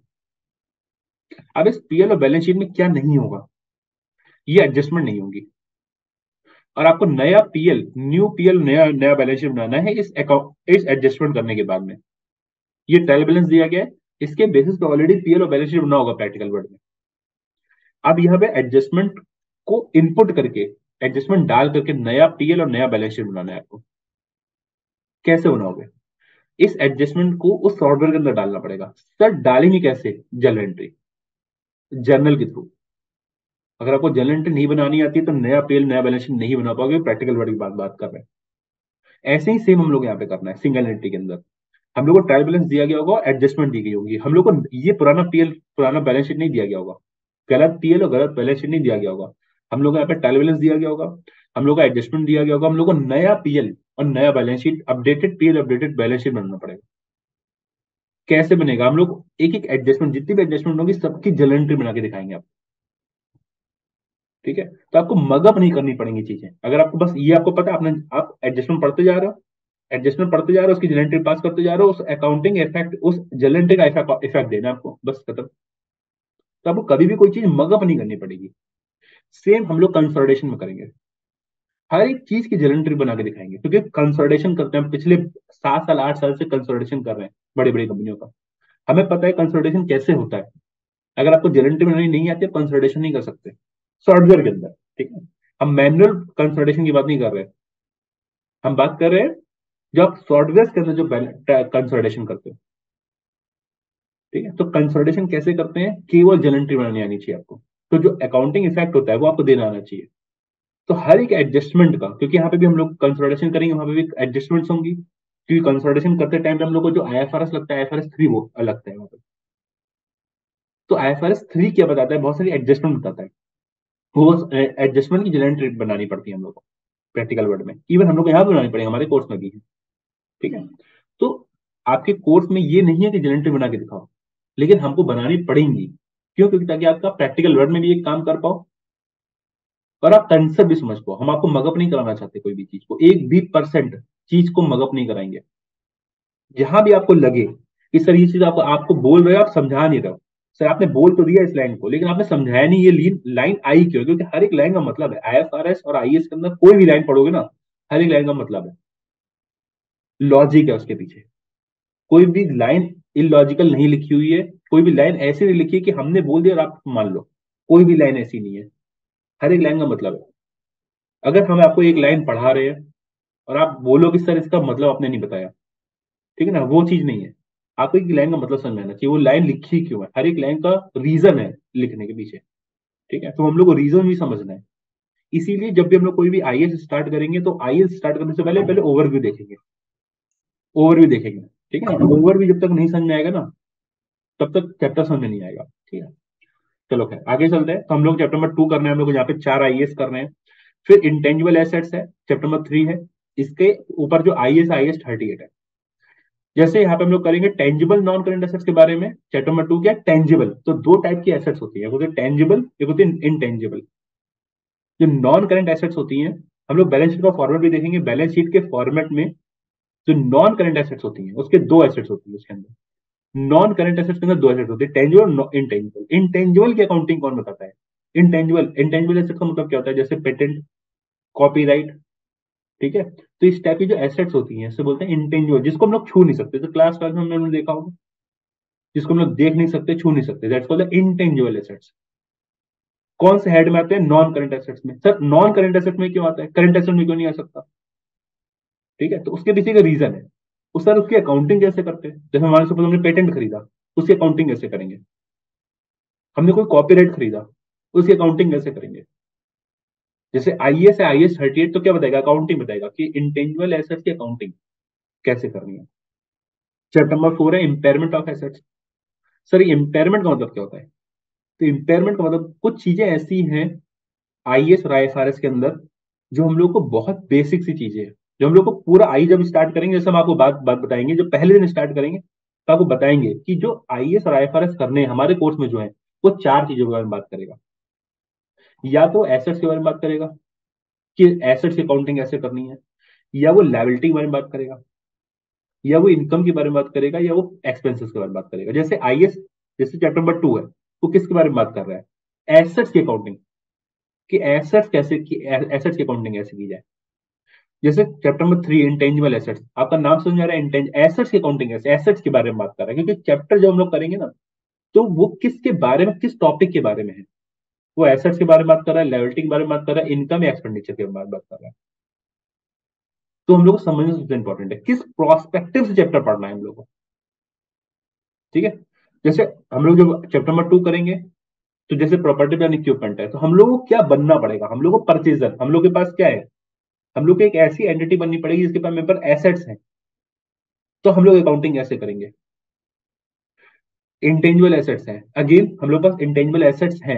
अब इस पीएल और बैलेंस शीट में क्या नहीं होगा, ये एडजस्टमेंट नहीं होगी, और आपको नया पीएल, न्यू पीएल, नया नया बैलेंस शीट बनाना है इस अकाउंट, इस एडजस्टमेंट करने के बाद में। ये ट्रायल बैलेंस दिया गया है, इसके बेसिस पे ऑलरेडी पीएल और बैलेंस शीट बना होगा प्रैक्टिकल वर्ड में। अब यहाँ पे एडजस्टमेंट को इनपुट करके, एडजस्टमेंट डाल करके नया पीएल और नया बैलेंस शीट बनाना है आपको। कैसे बनाओगे, इस एडजस्टमेंट को उस सॉफ्टवेयर के अंदर डालना पड़ेगा। सर डालेंगे कैसे, जर्नल एंट्री, जर्नल के थ्रू। अगर आपको जर्नल एंट्री नहीं बनानी आती है तो नया पीएल नया बैलेंस शीट नहीं बना पाओगे, प्रैक्टिकल वर्ड की बात बात कर रहे हैं। ऐसे ही सेम हम लोग यहाँ पे करना है सिंगल एंट्री के अंदर। हम लोग को ट्रायल बैलेंस दिया गया होगा, एडजस्टमेंट दी गई होगी, हम लोग को ये पुराना पीएल पुराना बैलेंस शीट नहीं दिया गया होगा, गलत पीएल और गलत बैलेंस शीट नहीं दिया गया होगा, हम लोग को यहाँ पे ट्रायल बैलेंस दिया गया होगा, हम लोग का एडजस्टमेंट दिया गया होगा, हम लोग को नया पीएल और नया balance sheet, updated PL updated balance sheet बनाना पड़ेगा। कैसे बनेगा, हम लोग एक एक एडजस्टमेंट, जितनी भी एडजस्टमेंट होगी सबकी जर्नल एंट्री बना के दिखाएंगे आप, ठीक है। तो आपको मगअप नहीं करनी पड़ेंगी चीजें। अगर आपको बस ये आपको पता है, आपने आप एडजस्टमेंट पढ़ते जा रहे हो, एडजस्टमेंट पढ़ते जा रहे हो, उसकी जर्नल एंट्री पास करते जा रहे हो, उस अकाउंटिंग इफेक्ट, उस जर्नल एंट्री का इफेक्ट इफेक्ट देना है आपको, बस खत्म। तो आपको कभी भी कोई चीज मगअप नहीं करनी पड़ेगी। सेम हम लोग कंसोलिडेशन में करेंगे, हर एक चीज की जर्नल एंट्री बना के दिखाएंगे, क्योंकि कंसोलिडेशन करते हैं, पिछले सात साल आठ साल से कंसोलिडेशन कर रहे हैं बड़ी बड़ी कंपनियों का, हमें पता है कंसोलिडेशन कैसे होता है। अगर आपको जर्नल एंट्री बनानी नहीं आती है, कंसोलिडेशन नहीं कर सकते सॉफ्टवेयर के अंदर, ठीक है। हम मैनुअल कंसोलिडेशन की बात नहीं कर रहे, हम बात कर रहे हैं जो आप सॉफ्टवेयर के अंदर जो कंसोलिडेशन करते हो, ठीक है। तो कंसोलिडेशन कैसे करते हैं, केवल जर्नल एंट्री बनानी आनी चाहिए आपको। तो जो अकाउंटिंग इफेक्ट होता है वो आपको देना आना चाहिए। तो हर एक एडजस्टमेंट का, क्योंकि यहाँ पे भी हम लोग कंसोलिडेशन करेंगे, वहां पे भी एडजस्टमेंट्स होंगी, क्योंकि कंसोलिडेशन करते टाइम पे हम लोग को जो आईएफआरएस लगता है, आईएफआरएस थ्री वो अलग लगता है वहां पे। तो आईएफआरएस थ्री क्या बताता है, बहुत सारी एडजस्टमेंट बताता है, वो एडजस्टमेंट की जर्नल एंट्री बनानी पड़ती है हम लोग को प्रैक्टिकल वर्ड में। इवन हम लोग को यहाँ बनानी पड़ेगी, हमारे कोर्स में भी है, ठीक है। तो आपके कोर्स में ये नहीं है कि जर्नल एंट्री बना के दिखाओ, लेकिन हमको बनानी पड़ेंगी। क्यों, क्योंकि ताकि आपका प्रैक्टिकल वर्ड में भी एक काम कर पाओ और आप कंसेप्ट भी समझ पाओ। हम आपको मगअप नहीं कराना चाहते कोई भी चीज को, एक भी परसेंट चीज को मगअप नहीं कराएंगे। जहां भी आपको लगे कि सर ये चीज आपको आपको बोल रहे हो, आप समझा नहीं रहे हो, सर आपने बोल तो दिया इस लाइन को लेकिन आपने समझाया नहीं, ये लाइन आई क्यों, क्योंकि हर एक लाइन का मतलब है। आईएफआरएस और आईएएस के अंदर कोई भी लाइन पढ़ोगे ना, हर एक लाइन का मतलब है, लॉजिक है उसके पीछे। कोई भी लाइन इलॉजिकल नहीं लिखी हुई है, कोई भी लाइन ऐसी नहीं लिखी है कि हमने बोल दिया और आप मान लो, कोई भी लाइन ऐसी नहीं है, हर एक लाइन का मतलब है। अगर हम आपको एक लाइन पढ़ा रहे हैं और आप बोलो कि सर इसका मतलब आपने नहीं बताया, ठीक है ना, वो चीज नहीं है। आपको एक लाइन का मतलब समझ में आना चाहिए, वो लाइन लिखी क्यों है, हर एक लाइन का रीजन है लिखने के पीछे, ठीक है। तो हम लोग को रीजन भी समझना है। इसीलिए जब भी हम लोग कोई भी आईएएस स्टार्ट करेंगे तो आईएएस स्टार्ट करने से पहले पहले ओवरव्यू देखेंगे, ओवरव्यू देखेंगे, ठीक है ना। ओवरव्यू जब तक नहीं समझ में आएगा ना, तब तक चैप्टर समझ में नहीं आएगा, ठीक है। चलो खैर आगे चलते हैं। तो हम लोग चैप्टर नंबर टू करना है, हम लोग यहाँ पे चार आईएएस कर रहे हैं। फिर इंटेंजिबल एसेट्स है, चैप्टर नंबर थ्री है, इसके ऊपर जो आईएएस आईएएस थर्टी एट है। जैसे यहाँ पे हम लोग करेंगे टेंजिबल नॉन करंट एसेट्स के बारे में, चैप्टर नंबर टू क्या टेंजिबल। तो दो टाइप की एसेट्स होती है, एक होती है टेंजिबल, एक होती है इनटेंजिबल। जो नॉन करंट एसेट्स होती हैं, हम लोग बैलेंस शीट का फॉर्मेट भी देखेंगे, बैलेंस शीट के फॉर्मेट में जो नॉन करंट एसेट्स होती हैं उसके दो एसेट्स होती है उसके अंदर। नॉन करंट एसेट्स के अंदर दो एसेट्स होते हैं, टेंजिबल और इनटेंजिबल। इनटेंजिबल की अकाउंटिंग कौन बताता है, इनटेंजिबल इंटेंजिबल एसेट्स का मतलब क्या होता है, जैसे पेटेंट, कॉपीराइट, ठीक है। तो इस टाइप की जो एसेट्स होती हैं इसे बोलते हैं इंटेंजिबल, जिसको हम लोग छू नहीं सकते। तो क्लास क्लास में हमने देखा होगा, जिसको हम लोग देख नहीं सकते, छू नहीं सकते, दैट्स कॉल्ड इंटेंजिबल एसेट्स। कौन से हेड में आते हैं, नॉन करंट एसेट्स में। सर नॉन करंट एसेट में क्यों आता है, करंट एसेट में क्यों नहीं आ सकता, ठीक है। तो उसके पीछे का रीजन है, उस सर उसकी अकाउंटिंग कैसे करते हैं। जैसे हमारे सपोज हमने पेटेंट खरीदा, उसकी अकाउंटिंग कैसे करेंगे। हमने कोई कॉपीराइट खरीदा, उसकी अकाउंटिंग कैसे करेंगे। जैसे आईएएस है, आईएएस थर्टी एट तो क्या बताएगा, अकाउंटिंग बताएगा कि इंटेंजिबल एसेट्स की अकाउंटिंग कैसे करनी है। चैप्टर नंबर फोर है impairment of assets. Sir impairment का मतलब क्या होता है, तो इम्पेयरमेंट का मतलब कुछ चीजें ऐसी हैं आईएएस और आईएफआरएस के अंदर जो हम लोग को बहुत बेसिक सी चीजें हैं, जो हम लोग को पूरा आई जब स्टार्ट करेंगे, जैसे हम आपको बात बात बताएंगे, जब पहले दिन स्टार्ट करेंगे तो आपको बताएंगे कि जो आईएएस और आईएफआरएस करने हैं हमारे कोर्स में जो है, वो चार चीजों के बारे में बात करेगा। या तो एसेट्स के बारे में बात करेगा, कि एसेट्स की अकाउंटिंग कैसे करनी है, या वो लायबिलिटी के बारे में बात करेगा, या वो इनकम के बारे में बात करेगा, या वो एक्सपेंसेस के बारे में बात करेगा। जैसे आईएएस, जैसे चैप्टर नंबर टू है, वो किसके बारे में बात कर रहा है, एसेट्स की अकाउंटिंग, कि एसेट्स कैसे की एसेट्स की अकाउंटिंग कैसे की जाए। जैसे chapter number three intangible assets, आपका नाम समझ आ रहा है, इंटेंज एसेट्स की अकाउंटिंग कैसे, एसेट्स के बारे में बात कर रहा है, क्योंकि चैप्टर जो हम लोग करेंगे ना, तो वो किसके बारे में, किस टॉपिक के बारे में है, वो एसेट्स के बारे में बात कर रहा है, लायबिलिटी के बारे में बात कर रहा है, इनकम या एक्सपेंडिचर के बारे में बात कर रहा है। तो हम लोग को समझना सबसे इंपॉर्टेंट है किस प्रोस्पेक्टिव से चैप्टर पढ़ना है हम लोग को, ठीक है। जैसे हम लोग जब चैप्टर नंबर टू करेंगे, तो जैसे प्रॉपर्टी प्लान इक्विपमेंट है, तो हम लोग को क्या बनना पड़ेगा, हम लोग को परचेजर, हम लोग के पास क्या है, हम लोग को एक ऐसी एंटिटी बननी पड़ेगी जिसके पास मेरे पास एसेट्स हैं, तो हम लोग अकाउंटिंग कैसे करेंगे। इंटेंजिबल एसेट्स हैं, अगेन हम लोग पास इंटेंजिबल एसेट्स हैं,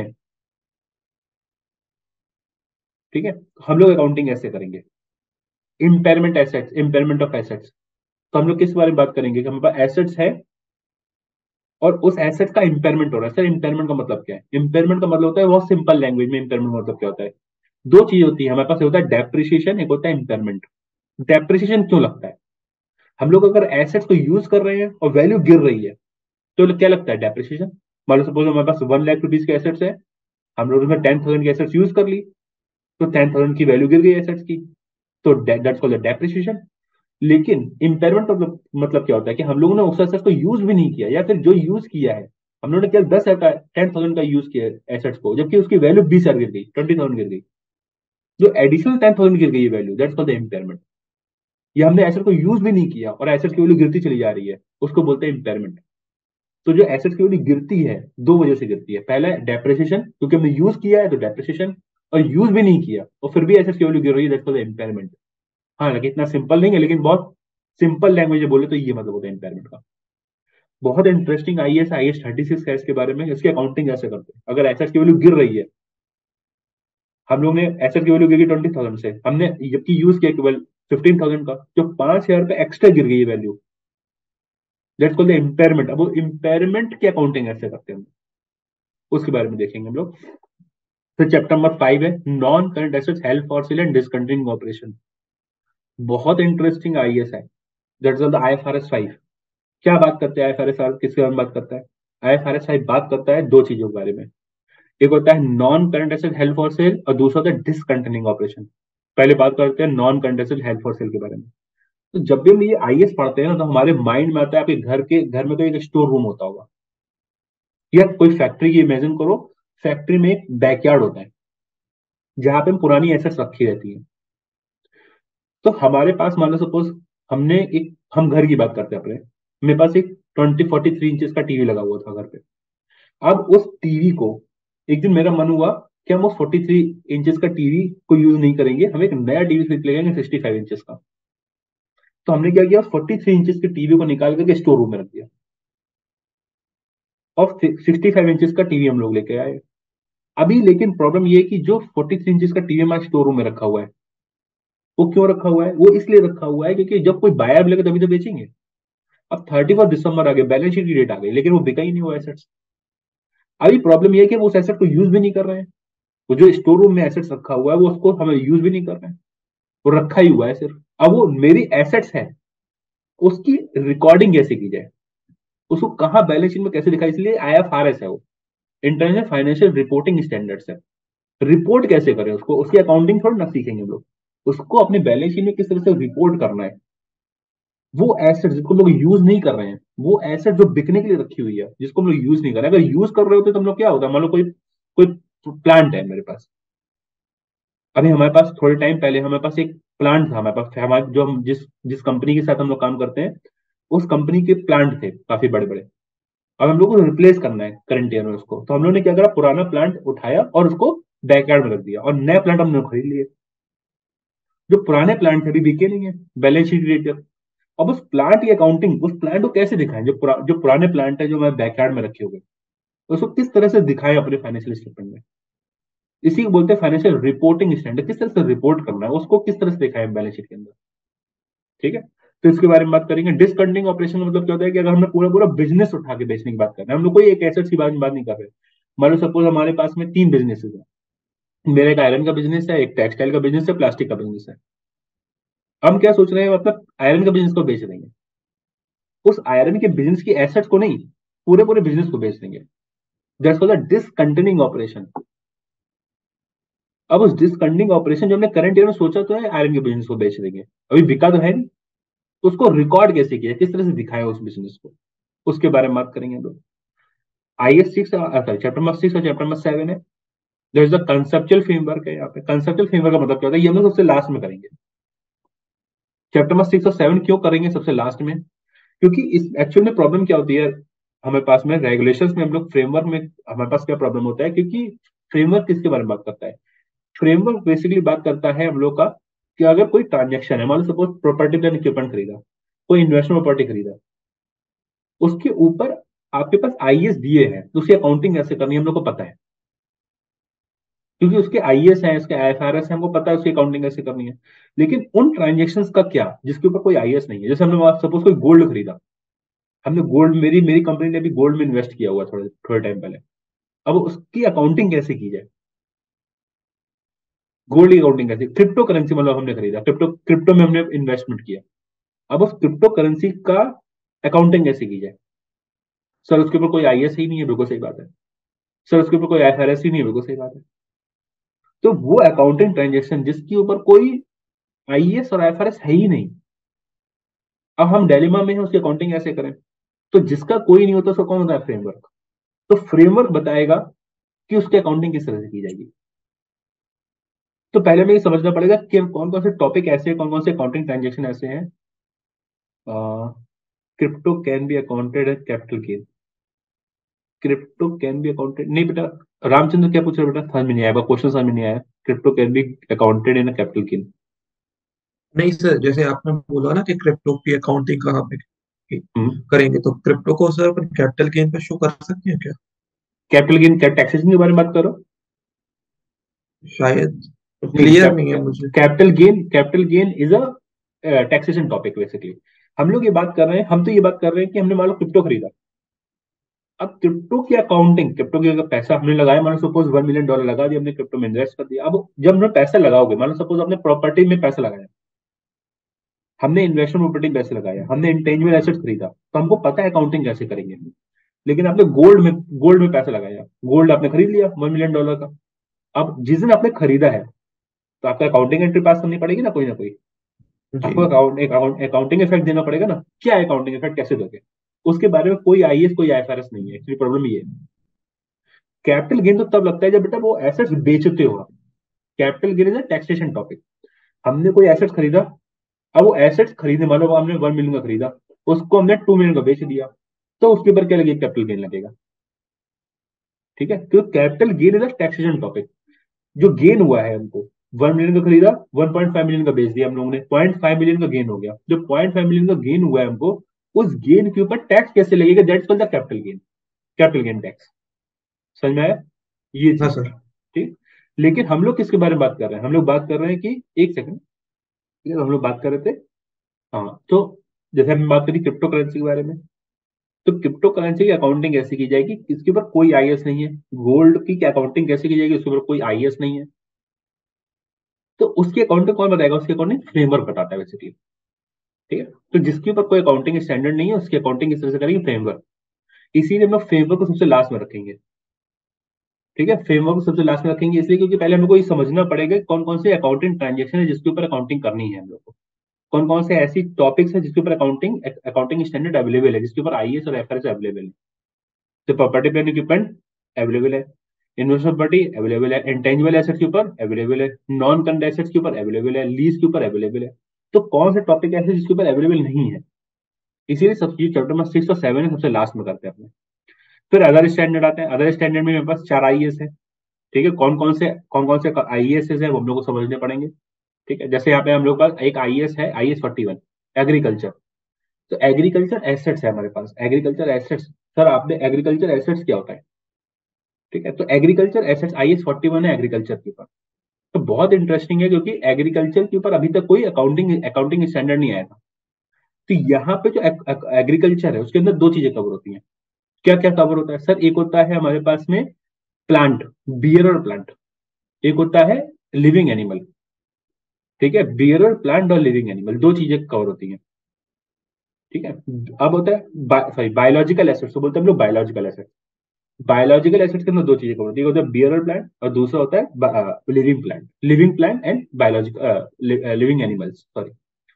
ठीक है, तो हम लोग अकाउंटिंग कैसे करेंगे। Impairment assets, impairment of assets, तो हम लोग किस बारे में बात करेंगे कि हमारे पास एसेट्स है और उस एसेट का इम्पेयरमेंट हो रहा है। सर इम्पेयरमेंट का मतलब क्या है, इम्पेयरमेंट का मतलब होता है, बहुत सिंपल लैंग्वेज में इम्पेयरमेंट मतलब क्या होता है, दो चीज होती है हमारे पास, होता है डेप्रिसिएशन, एक होता है इम्पेयरमेंट। डेप्रिसिएशन क्यों लगता है, हम लोग अगर एसेट्स को यूज कर रहे हैं और वैल्यू गिर रही है, तो क्या लगता है, डेप्रिसिएशन। मान लो सपोज हमारे पास वन लाख रुपीज के एसेट्स है, हम लोग उसमें टेन थाउजेंड के एसेट्स यूज कर ली, तो टेन थाउजेंड की वैल्यू गिर गई एसेट्स की, तो दैट्स कॉल्ड डेप्रिसिएशन। लेकिन इम्पेयरमेंट मतलब मतलब क्या होता है कि हम लोगों ने उस एसेट्स को यूज भी नहीं किया, या फिर जो यूज किया है हम लोगों ने केवल दस का टेन थाउजेंड का यूज किया एसेट्स को, जबकि उसकी वैल्यू बीस हजार गिर गई, ट्वेंटी थाउजेंड गिर गई, जो एडिशनल टेन थाउजेंड गिर गई वैल्यू, दैट्स कॉल्ड इम्पेयरमेंट। ये हमने एसेट को यूज भी नहीं किया और एसेट की वैल्यू गिरती चली जा रही है, उसको बोलते हैं इम्पेयरमेंट। तो जो एसेट की वैल्यू गिरती है, दो वजह से गिरती है, पहला डेप्रिसिएशन, क्योंकि हमने यूज किया है तो डेप्रिसिएशन, और यूज भी नहीं किया और फिर भी एसेट की वैल्यू गिर रही है, दैट्स कॉल्ड इम्पेयरमेंट। हाँ लगे इतना सिंपल नहीं है, लेकिन बहुत सिंपल लैंग्वेज में बोले तो ये मतलब होता है इम्पेयरमेंट का। बहुत interesting IAS IAS thirty six है इसके बारे में, इसकी अकाउंटिंग कैसे करते हैं। अगर एसेट की वैल्यू गिर रही है, हम लोग ने एसेट की वैल्यू गिर गई ट्वेंटी थाउजेंड से, हमने जबकि यूज किया केवल फिफ्टीन थाउजेंड का, जो पांच हजार रुपए एक्स्ट्रा गिर गई वैल्यू, दैट्स कॉल्ड इम्पेयरमेंट। अब वो इम्पेयरमेंट की अकाउंटिंग कैसे करते हैं उसके बारे में देखेंगे हम लोग। फिर चैप्टर नंबर फाइव है non current assets held for sale and discontinuing operation, बहुत इंटरेस्टिंग आईएएस है, दैट्स द आईएफआरएस फाइव। क्या बात करते हैं आईएफआरएस फाइव, किसके बारे में बात करता है, आईएफआरएस फाइव बात करता है दो चीजों के बारे में, एक होता है non current asset held for sale और दूसरा होता है डिसकंटिन्यूइंग ऑपरेशन। पहले बात करते हैं non current asset held for sale के बारे में। तो जब भी हम ये आईएएस पढ़ते हैं ना, तो हमारे माइंड में आता है आपके घर के घर में तो एक स्टोर रूम होता होगा, या कोई फैक्ट्री की इमेजिन करो, फैक्ट्री में एक बैकयार्ड होता है जहां पे पुरानी एसेट्स रखी रहती है। तो हमारे पास मान लो सपोज हमने एक, हम घर की बात करते हैं अपने, मेरे पास एक ट्वेंटी फोर्टी थ्री इंचेस का टीवी लगा हुआ था घर पे। अब उस टीवी को एक दिन मेरा मन हुआ कि हम उस फोर्टी थ्री इंचेस का टीवी को यूज नहीं करेंगे, हम एक नया टीवी खरीद लेंगे सिक्सटी फाइव इंचेस का। तो हमने क्या किया, फोर्टी थ्री इंचेस के टीवी को निकाल करके स्टोर रूम में रख दिया, और सिक्सटी फाइव इंचेस का टीवी हम लोग लेके आए। अभी लेकिन प्रॉब्लम ये है कि जो फोर्टी थ्री इंचेस का टीवी हमारे स्टोर रूम में रखा हुआ है, वो क्यों रखा हुआ है, वो इसलिए रखा हुआ है क्योंकि जब कोई बायर मिलेगा तभी तो बेचेंगे। अब थर्टी फर्स्ट दिसंबर आ गया, बैलेंस शीट की डेट आ गई, लेकिन वो बिका ही नहीं हुआ एसेट्स। अभी प्रॉब्लम ये है कि वो उस एसेट को यूज भी नहीं कर रहे हैं, वो जो स्टोर रूम में एसेट्स रखा हुआ है वो उसको हमें यूज भी नहीं कर रहे हैं, वो रखा ही हुआ है सिर्फ। अब वो मेरी एसेट्स है, उसकी रिकॉर्डिंग कैसे की जाए, उसको कहाँ बैलेंस शीट में कैसे दिखाए, इसलिए आईएफआरएस है वो, इंटरनेशनल फाइनेंशियल रिपोर्टिंग स्टैंडर्ड्स है। रिपोर्ट कैसे करें उसको, उसकी अकाउंटिंग थोड़ी ना सीखेंगे हम लोग, उसको अपने बैलेंस शीट में किस तरह से रिपोर्ट करना है। वो एसेट जिसको लोग यूज नहीं कर रहे हैं, वो एसेट जो बिकने के लिए रखी हुई है जिसको हम लोग यूज नहीं कर रहे हैं, अगर यूज कर रहे होते तो हम लोग क्या होता है, मान लो कोई कोई प्लांट है मेरे पास, अभी हमारे पास थोड़े टाइम पहले हमारे पास एक प्लांट था, हमारे पास हमारे जो हम जिस जिस कंपनी के साथ हम लोग काम करते हैं, उस कंपनी के प्लांट थे काफी बड़े बड़े। अब हम लोग को रिप्लेस करना है करंट ईयर में उसको, तो हम लोग ने क्या करा, पुराना प्लांट उठाया और उसको बैकयार्ड में रख दिया, और नया प्लांट हमने खरीद लिए। जो पुराने प्लांट थे अभी बिके नहीं है, बैलेंस शीट रेट। अब उस प्लांट की अकाउंटिंग, उस प्लांट को कैसे दिखाएं, जो पुरा, जो पुराने प्लांट है जो हमारे बैकयार्ड में रखे हुए, उसको किस तरह से दिखाएं अपने फाइनेंशियल स्टेटमेंट में। इसी को बोलते हैं फाइनेंशियल रिपोर्टिंग स्टैंडर्ड, किस तरह से रिपोर्ट करना है उसको, किस तरह से दिखाएं बैलेंस शीट के अंदर, ठीक है। तो इसके बारे में बात करेंगे। डिसकंटिन्यूइंग ऑपरेशन मतलब क्या होता है कि अगर हमने पूरा पूरा बिजनेस उठा के बेचने की बात कर रहे हैं, हम लोग कोई एक एसेट की बात बात नहीं कर रहे। मान लो सपोज हमारे पास में तीन बिजनेसेस हैं, मेरा एक आयरन का बिजनेस है, एक टेक्सटाइल का बिजनेस है, प्लास्टिक का बिजनेस है। हम क्या सोच रहे हैं, मतलब आयरन का बिजनेस को बेच देंगे, उस आयरन के बिजनेस की एसेट्स को नहीं, पूरे पूरे बिजनेस को बेच देंगे। That's called the discontinuing operation. अब उस डिसकंटिन्यूइंग ऑपरेशन जो हमने करंट ईयर में सोचा तो है आयरन के बिजनेस को बेच देंगे, अभी बिका तो है नहीं, तो उसको रिकॉर्ड कैसे किया, किस तरह से दिखाया उस बिजनेस को, उसके बारे में बात करेंगे हम लोग। I S six sorry chapter number six और चैप्टर नंबर सेवन है, जो इज द कंसेप्चुअल फ्रेमवर्क है। यहाँ पे कंसेप्चुअल फ्रेमवर्क का मतलब क्या होता है, ये हम लोग सबसे लास्ट में करेंगे। चैप्टर नंबर सिक्स और सेवन क्यों करेंगे सबसे लास्ट में, क्योंकि इस एक्चुअल में प्रॉब्लम क्या होती है हमारे पास में रेगुलेशंस में, हम लोग फ्रेमवर्क में हमारे पास क्या प्रॉब्लम होता है, क्योंकि फ्रेमवर्क किसके बारे में बात करता है, फ्रेमवर्क बेसिकली बात करता है हम लोग का कि अगर कोई ट्रांजेक्शन है, मान लो सपोज प्रॉपर्टी प्लांट इक्विपमेंट खरीदा, कोई इन्वेस्टमेंट प्रॉपर्टी खरीदा, उसके ऊपर आपके पास आई एस दिए हैं, तो उसकी अकाउंटिंग कैसे करनी है हम लोग को पता है, क्योंकि उसके आई एस है, उसके आई एफ आर एस है, हमको पता है उसकी अकाउंटिंग कैसे करनी है। लेकिन उन ट्रांजेक्शन का क्या जिसके ऊपर कोई आई एस नहीं है, जैसे हमने सपोज कोई गोल्ड खरीदा, हमने गोल्ड, मेरी मेरी कंपनी ने अभी गोल्ड में इन्वेस्ट किया हुआ थोड़े थोड़े टाइम पहले, अब उसकी अकाउंटिंग कैसे की जाए, गोल्ड की अकाउंटिंग कैसे, क्रिप्टो करेंसी मतलब हमने खरीदा, क्रिप्टो क्रिप्टो में हमने इन्वेस्टमेंट किया, अब उस क्रिप्टो करेंसी का अकाउंटिंग कैसे की जाए। सर उसके ऊपर कोई आई एस ही नहीं है, बिल्कुल सही बात है। सर उसके ऊपर कोई आई एफ आर एस ही नहीं है, बिल्कुल सही बात है। तो वो अकाउंटिंग ट्रांजेक्शन जिसके ऊपर कोई आई एस और आई एफ आर एस है ही नहीं, अब हम डायलेमा में हैं उसकी अकाउंटिंग कैसे करें। तो जिसका कोई नहीं होता उसका कौन होता है, फ्रेमवर्क। तो फ्रेमवर्क बताएगा कि उसकी अकाउंटिंग किस तरह से की जाएगी। तो पहले हमें ये समझना पड़ेगा कि कौन कौन से टॉपिक ऐसे हैं, कौन कौन से अकाउंटिंग ट्रांजेक्शन ऐसे हैं। Crypto can be accounted as capital gain, crypto can be accounted नहीं बेटा, रामचंद्र क्या पूछ रहे हो बेटा, समझ में नहीं आया, क्वेश्चन समझ में नहीं आया। Crypto can be accounted in a capital gain. नहीं सर, जैसे आपने बोला ना कि क्रिप्टो की अकाउंटिंग कहाँ पे की- हम्म, करेंगे, तो क्रिप्टो को सर अपन कैपिटल गेन पे शो कर सकते हैं क्या? कैपिटल गेन क्या टैक्सेशन के बारे में बात करो। शायद नहीं, क्लियर नहीं है मुझे। Capital gain, capital gain is a taxation topic basically. हम लोग ये बात कर रहे हैं, हम तो ये बात कर रहे हैं कि हमने मान लो क्रिप्टो खरीदा, अब क्रिप्टो की अकाउंटिंग, क्रिप्टो की अगर पैसा हमने लगाया, मान लो सपोज वन मिलियन डॉलर लगा दिया हमने क्रिप्टो में, इन्वेस्ट कर दिया, अब जब हमने पैसा लगाओगे, मान लो सपोज आपने प्रॉपर्टी में पैसा लगाया, हमने इन्वेस्टमेंट प्रॉपर्टी में पैसे लगाया, हमने इंटेंजिबल एसेट खरीदा, तो हमको पता है अकाउंटिंग कैसे करेंगे। लेकिन आपने गोल्ड में गोल्ड में पैसा लगाया, गोल्ड आपने खरीद लिया वन मिलियन डॉलर का, अब जिस दिन आपने खरीदा है तो आपको अकाउंटिंग एंट्री पास करनी पड़ेगी ना, कोई ना कोई, जी। आपको अकाउंट अकाउंट अकाउंटिंग इफेक्ट देना पड़ेगा ना। क्या अकाउंटिंग इफेक्ट कैसे दोगे, उसके बारे में कोई आई एस कोई आई एफ आर एस नहीं है। एक्चुअली प्रॉब्लम ये है, कैपिटल गेन तो तब लगता है जब बेटा वो एसेट्स बेचते हो आप। Capital gain is taxation topic. हमने कोई एसेट्स खरीदा, अब वो एसेट्स खरीदने, मान लो हमने वन मिलियन का खरीदा, उसको हमने टू मिलियन का बेच दिया, तो उसके ऊपर क्या लगेगा, कैपिटल गेन लगेगा। ठीक है, क्योंकि capital gain is a taxation topic. जो गेन हुआ है हमको, वन मिलियन का खरीदा, वन पॉइंट फाइव मिलियन का बेच दिया हम लोगों ने, पॉइंट फाइव मिलियन का गेन हो गया। जो पॉइंट फाइव मिलियन का गेन हुआ है हमको, उस गेन के ऊपर टैक्स कैसे लगेगा, that's called the capital gain, capital gain tax. समझ में आया ये हाँ चीज। सर। ठीक। लेकिन हम लोग किसके बारे में बात कर रहे हैं, हम लोग बात कर रहे हैं कि एक सेकंड, हम लोग बात कर रहे थे, हाँ तो जैसे हमने बात करी क्रिप्टो करेंसी के बारे में, तो क्रिप्टो करेंसी की अकाउंटिंग कैसे की जाएगी, इसके ऊपर कोई आई एस नहीं है। गोल्ड की अकाउंटिंग कैसे की जाएगी, उसके ऊपर कोई आई एस नहीं है। तो उसकी अकाउंटिंग कौन बताएगा, उसकी अकाउंटिंग फ्रेमवर्क बताता है बेसिकली। ठीक है, तो जिसके ऊपर कोई अकाउंटिंग स्टैंडर्ड नहीं है, उसकी अकाउंटिंग इस तरह से करेंगे, फ्रेमवर्क। इसीलिए हम लोग फ्रेमवर्क को सबसे लास्ट में रखेंगे। ठीक है, फ्रेमवर्क को सबसे लास्ट में रखेंगे इसलिए क्योंकि पहले हमको ये समझना पड़ेगा कौन कौन से अकाउंटिंग ट्रांजेक्शन है जिसके ऊपर अकाउंटिंग करनी है हम लोग को, कौन कौन से ऐसी टॉपिक्स है जिसके ऊपर अकाउंटिंग अकाउंटिंग स्टैंडर्ड अवेलेबल है, जिसके ऊपर आई एस और एफ आर एस अवेलेबल है। तो प्रॉपर्टी प्लांट इक्विपमेंट अवेलेबल है, इन्वेस्टमेंट प्रॉपर्टी अवेलेबल है, इंटेंजिबल एसेट्स के ऊपर अवेलेबल है, नॉन करंट एसेट्स के ऊपर अवेलेबल है, लीज के ऊपर अवेलेबल है। तो कौन से टॉपिक ऐसे जिसके ऊपर अवेलेबल नहीं है, इसीलिए सब ये चैप्टर नंबर सिक्स और सेवन है सबसे लास्ट में करते हैं अपने। फिर अदर स्टैंडर्ड आते हैं, अदर स्टैंडर्ड में मेरे पास चार आई एस है। ठीक है, कौन कौन से कौन कौन से आई एस है वो हम लोग को समझने पड़ेंगे। ठीक है, जैसे यहाँ पे हम लोग पास एक आई एस है, I S forty one, agriculture. तो एग्रीकल्चर एसेट्स है हमारे पास, एग्रीकल्चर एसेट्स। सर आपने एग्रीकल्चर एसेट्स क्या होता है, ठीक है, तो agriculture assets I S forty one है एग्रीकल्चर के ऊपर। तो बहुत इंटरेस्टिंग है क्योंकि एग्रीकल्चर के ऊपर अभी तक कोई अकाउंटिंग अकाउंटिंग स्टैंडर्ड नहीं आया था। तो यहाँ पे जो एग्रीकल्चर है उसके अंदर दो चीजें कवर होती हैं। क्या क्या कवर होता है सर, एक होता है हमारे पास में प्लांट, बियर और प्लांट। एक होता है लिविंग एनिमल, ठीक है, बियरर प्लांट और लिविंग एनिमल दो चीजें कवर होती हैं, ठीक है। अब होता है सॉरी बायोलॉजिकल एसेट्स, तो बोलते हैं हम लोग बायोलॉजिकल एसेट्स। बायोलॉजिकल एसेट्स के अंदर दो चीजें कवर होती है, एक होता है बियरर प्लांट और दूसरा होता है living plant, living plant and biological living animals, sorry.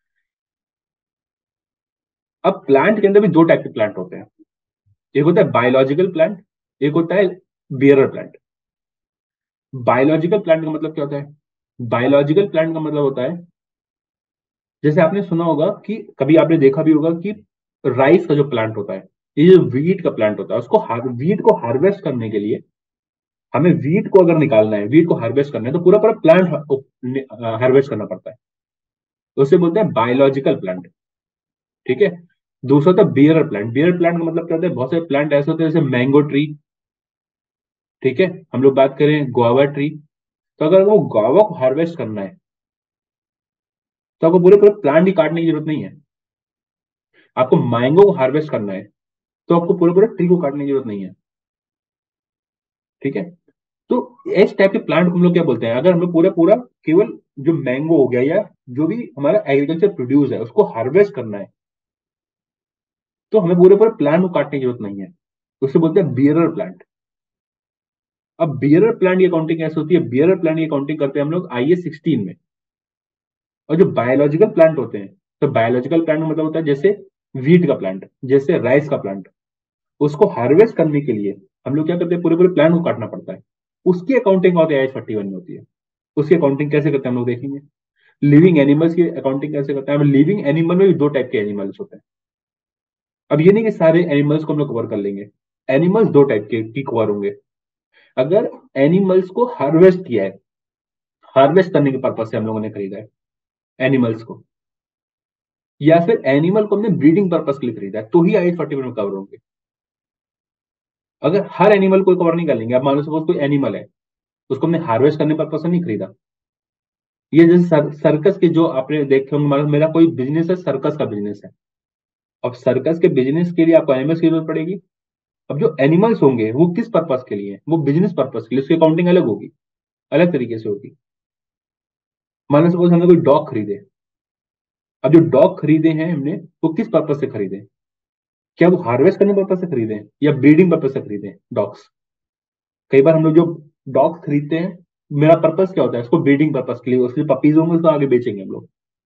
अब प्लांट के अंदर भी दो टाइप के प्लांट होते हैं, एक होता है बायोलॉजिकल प्लांट, एक होता है बियरर प्लांट। बायोलॉजिकल प्लांट का मतलब क्या होता है? बायोलॉजिकल प्लांट का मतलब होता है, जैसे आपने सुना होगा कि कभी आपने देखा भी होगा कि राइस का जो प्लांट होता है, ये जो वीट का प्लांट होता है, उसको वीट को हार्वेस्ट करने के लिए हमें वीट को अगर निकालना है, वीट को हार्वेस्ट करना है, तो पूरा पूरा प्लांट हार्वेस्ट करना पड़ता है, तो उसे बोलते हैं बायोलॉजिकल प्लांट, ठीक है। दूसरा होता है बियरर प्लांट। बियरर प्लांट का मतलब क्या होता है? बहुत सारे प्लांट ऐसे होते हैं जैसे मैंगो ट्री, ठीक है, हम लोग बात करें गुआवा ट्री, तो अगर वो गुआवा को हार्वेस्ट करना है तो आपको पूरे पूरे प्लांट ही काटने की जरूरत नहीं है। आपको मैंगो को हार्वेस्ट करना है तो आपको पूरे पूरे ट्री को काटने की जरूरत नहीं है, ठीक है। तो इस टाइप के प्लांट को हम लोग क्या बोलते हैं? अगर हमें पूरा पूरा केवल जो मैंगो हो गया या जो भी हमारा एग्रीकल्चर प्रोड्यूस है उसको हार्वेस्ट करना है, तो हमें पूरे पूरे प्लांट को काटने की जरूरत नहीं है, उससे बोलते हैं बियरर प्लांट। अब बियरर प्लांट की अकाउंटिंग कैसे होती है? बियरर प्लांट की अकाउंटिंग करते हैं हम लोग आई एस सिक्सटीन में। और जो बायोलॉजिकल प्लांट होते हैं, तो बायोलॉजिकल प्लांट मतलब होता है जैसे वीट का प्लांट, जैसे राइस का प्लांट, उसको हार्वेस्ट करने के लिए हम लोग क्या करते हैं? पूरे पूरे प्लांट को काटना पड़ता है। उसकी अकाउंटिंग होती है आई एस फोर्टी वन में होती है। उसकी अकाउंटिंग कैसे करते हैं हम लोग देखेंगे। लिविंग एनिमल्स की अकाउंटिंग कैसे करते हैं? लिविंग एनिमल में भी दो टाइप के एनिमल्स होते हैं। अब ये नहीं कि सारे एनिमल्स को हम लोग कवर कर लेंगे, एनिमल्स दो टाइप के की कवर होंगे। अगर एनिमल्स को हार्वेस्ट किया है, हार्वेस्ट करने के पर्पज से हम लोगों ने खरीदा है एनिमल्स को, या फिर एनिमल को हमने ब्रीडिंग पर्पज के लिए खरीदा है, तो ही आई फोर्टी वन में कवर होंगे। अगर हर एनिमल को कवर नहीं कर लेंगे, अब मान लो सपोज कोई एनिमल है, उसको हमने हार्वेस्ट करने पर्पज से नहीं खरीदा, ये जैसे सर, सर्कस के जो आपने देखे होंगे, मान लो मेरा कोई बिजनेस है, सर्कस का बिजनेस है। अब सर्कस के बिजनेस के लिए आपको एनिमल्स की जरूरत पड़ेगी। अब जो एनिमल्स होंगे वो किस पर्पज के लिए? वो बिजनेस पर्पज के लिए, उसकी अकाउंटिंग अलग होगी, अलग तरीके से होगी। मान लो सपोज हमने कोई डॉग खरीदे, अब जो डॉग खरीदे हैं हमने, वो किस पर्पज से खरीदे? क्या वो हार्वेस्ट करने पर्पज से खरीदे या ब्रीडिंग पर्पज से खरीदे डॉग्स? कई बार हम लोग जो डॉग्स खरीदते हैं, मेरा पर्पज क्या होता है? उसको ब्रीडिंग पर्पज के लिए, उसके पपीज होंगे उसको आगे बेचेंगे हम लोग,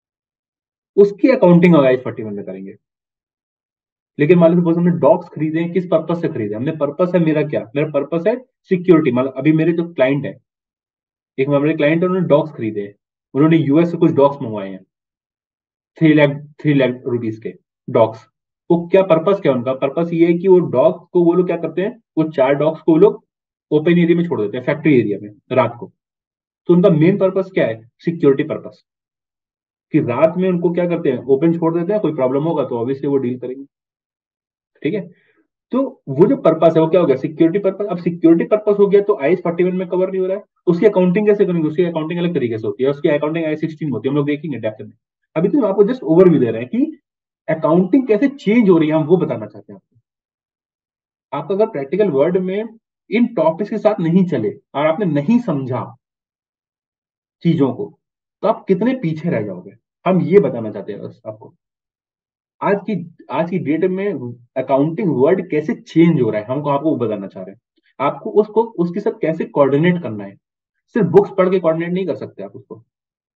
उसकी अकाउंटिंग होगा फोर्टी वन में करेंगे। लेकिन मान लो सपोज हमने डॉग्स खरीदे हैं, किस पर्पज से खरीदे? हमने पर्पज है मेरा क्या? मेरा पर्पज है सिक्योरिटी। मतलब अभी मेरे जो क्लाइंट है, एक हमारे क्लाइंट है, उन्होंने डॉग्स खरीदे हैं, उन्होंने यूएस से कुछ डॉग्स मंगवाए हैं, three lakh three lakh rupees के डॉग्स। वो क्या पर्पस, क्या उनका पर्पस ये है कि वो डॉग्स को वो लोग क्या करते हैं, वो चार डॉग्स को वो लोग ओपन एरिया में छोड़ देते हैं, फैक्ट्री एरिया में रात को। तो उनका मेन पर्पस क्या है? सिक्योरिटी पर्पस, कि रात में उनको क्या करते हैं, ओपन छोड़ देते हैं, कोई प्रॉब्लम होगा तो ऑब्वियसली वो डील करेंगे, ठीक है। तो वो जो पर्पस है वो क्या हो गया? Security purpose. अब सिक्योरिटी पर्पस हो गया तो आई एस फोर्टी वन में कवर नहीं हो रहा है। उसकी अकाउंटिंग कैसे करेंगे? उसकी अकाउंटिंग अलग तरीके से होती है, उसकी अकाउंटिंग आई सिक्सटीन होती है, हम लोग देखेंगे डेप्थ में। अभी तो हम आपको जस्ट ओवरव्यू दे रहे हैं कि अकाउंटिंग कैसे चेंज हो रही है, हम वो बताना चाहते हैं आपको। आप अगर प्रैक्टिकल वर्ल्ड में इन टॉपिक्स के साथ नहीं चले और आपने नहीं समझा चीजों को, तो आप कितने पीछे रह जाओगे, हम ये बताना चाहते हैं बस आपको। आज की आज की डेट में अकाउंटिंग वर्ड कैसे चेंज हो रहा है, हमको आपको बताना चाह रहे हैं। आपको उसको उसके साथ कैसे कोऑर्डिनेट करना है। सिर्फ बुक्स पढ़ के कोऑर्डिनेट नहीं कर सकते आप उसको।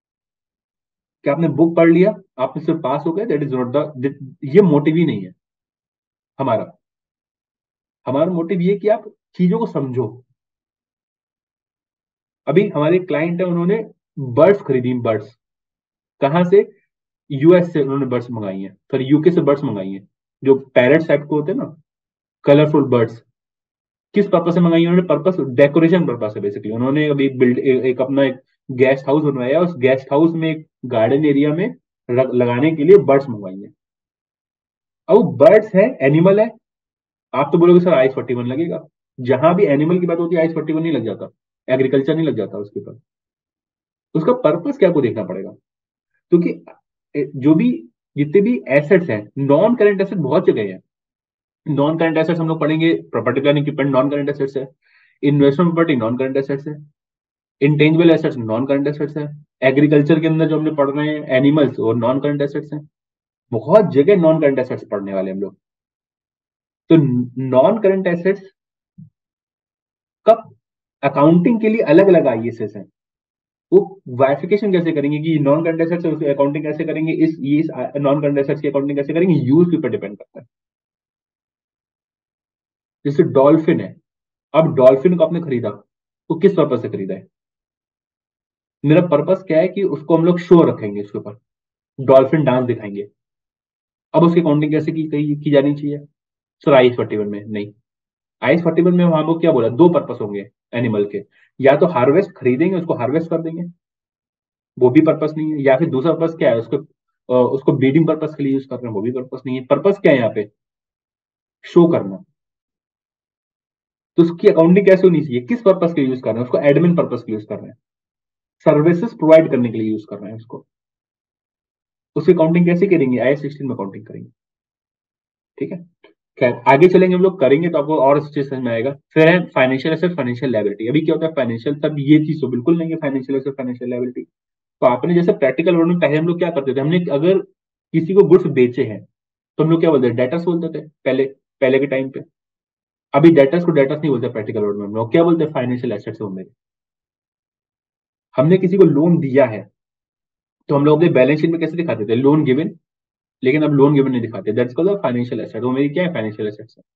क्या आपने बुक पढ़ लिया, आपने सिर्फ पास हो गए, दैट इज नॉट द, ये मोटिव ही नहीं है हमारा। हमारा मोटिव ये कि आप चीजों को समझो। अभी हमारे क्लाइंट है, उन्होंने बर्ड्स खरीदी, बर्ड्स कहाँ से? यूएस से उन्होंने बर्ड्स मंगाई हैं, फिर यूके से बर्ड्स मंगाई हैं, जो पैरट टाइप के होते हैं ना, कलरफुल बर्ड्स। किस पर्पस से मंगाई उन्होंने? पर्पस डेकोरेशन पर्पस है बेसिकली। उन्होंने अभी एक बिल्ड एक, एक अपना एक गेस्ट हाउस बनवाया, उस गेस्ट हाउस में एक गार्डन एरिया में रख, लगाने के लिए बर्ड्स मंगवाई है। अब बर्ड्स है, एनिमल है, आप तो बोलोगे सर आई फोर्टी वन लगेगा। जहां भी एनिमल की बात होती है आई फोर्टी वन नहीं लग जाता, एग्रीकल्चर नहीं लग जाता उसके ऊपर। उसका पर्पस क्या, को देखना पड़ेगा। क्योंकि जो भी जितने भी एसेट्स हैं, नॉन करेंट एसेट बहुत जगह है। नॉन करंट एसेट्स हम लोग पढ़ेंगे, property plant equipment non current assets है, investment property non current assets है, intangible assets non current assets है। एग्रीकल्चर के अंदर जो हमने पढ़ रहे हैं एनिमल्स और नॉन करंट एसेट्स हैं। बहुत जगह नॉन करंट एसेट्स पढ़ने वाले हम लोग। तो नॉन करंट एसेट्स का अकाउंटिंग के लिए अलग अलग आईएसएस है। वो वाइफिकेशन कैसे करेंगे कि नॉन करंट एसेट्स है उसकी अकाउंटिंग कैसे करेंगे, इस ये इस नॉन करंट एसेट्स की अकाउंटिंग कैसे करेंगे, यूज के ऊपर डिपेंड करता है। जैसे डॉल्फिन है, अब डॉल्फिन को आपने खरीदा तो किस पर्पज से खरीदा है? मेरा पर्पस क्या है कि उसको हम लोग शो रखेंगे, उसके ऊपर डॉल्फिन डांस दिखाएंगे। अब उसकी अकाउंटिंग कैसे की, की, की जानी चाहिए? सर आई फोर्टी वन में नहीं। आई फोर्टी वन में हम लोग क्या बोला, दो पर्पस होंगे एनिमल के, या तो हार्वेस्ट खरीदेंगे उसको हार्वेस्ट कर देंगे, वो भी पर्पस नहीं है, या फिर दूसरा पर्पस क्या है, उसको अ, उसको ब्रीडिंग पर्पस के लिए यूज कर रहे हैं, वो भी पर्पस नहीं है। पर्पस क्या है यहाँ पे? शो करना। तो उसकी अकाउंटिंग कैसे होनी चाहिए, किस पर्पस के यूज कर रहे हैं उसको? एडमिन पर्पस के यूज कर रहे हैं, सर्विसेज प्रोवाइड करने के लिए यूज कर रहे हैं उसको। उसकी अकाउंटिंग कैसे करेंगे? आई सिक्सटीन में अकाउंटिंग करेंगे। ठीक है, खैर आगे चलेंगे हम लोग, करेंगे तो आपको और चीज समझ में आएगा। फिर है फाइनेंशियल एसेट फाइनेंशियल लायबिलिटी। अभी क्या होता है फाइनेंशियल, तब ये चीज तो बिल्कुल नहीं है फाइनेंशियल एसेट फाइनेंशियल लायबिलिटी। तो आपने जैसे प्रैक्टिकल वर्ड में पहले हम लोग क्या करते थे, हमने अगर किसी को गुड्स बेचे हैं तो हम लोग क्या बोलते हैं, डेटर्स बोलते थे पहले, पहले के टाइम पे। अभी डेटर्स को डेटर्स नहीं बोलते प्रैक्टिकल वर्ड में, हम लोग क्या बोलते हैं, फाइनेंशियल एसेट्स होंगे। हमने किसी को लोन दिया है तो हम लोग अपने बैलेंस शीट में कैसे दिखाते थे, लोन गिवन, लेकिन अब लोन गिवन नहीं दिखाते, दैट्स कॉल्ड फाइनेंशियल एसेट। वो मेरी क्या है, फाइनेंशियल एसेट्स है।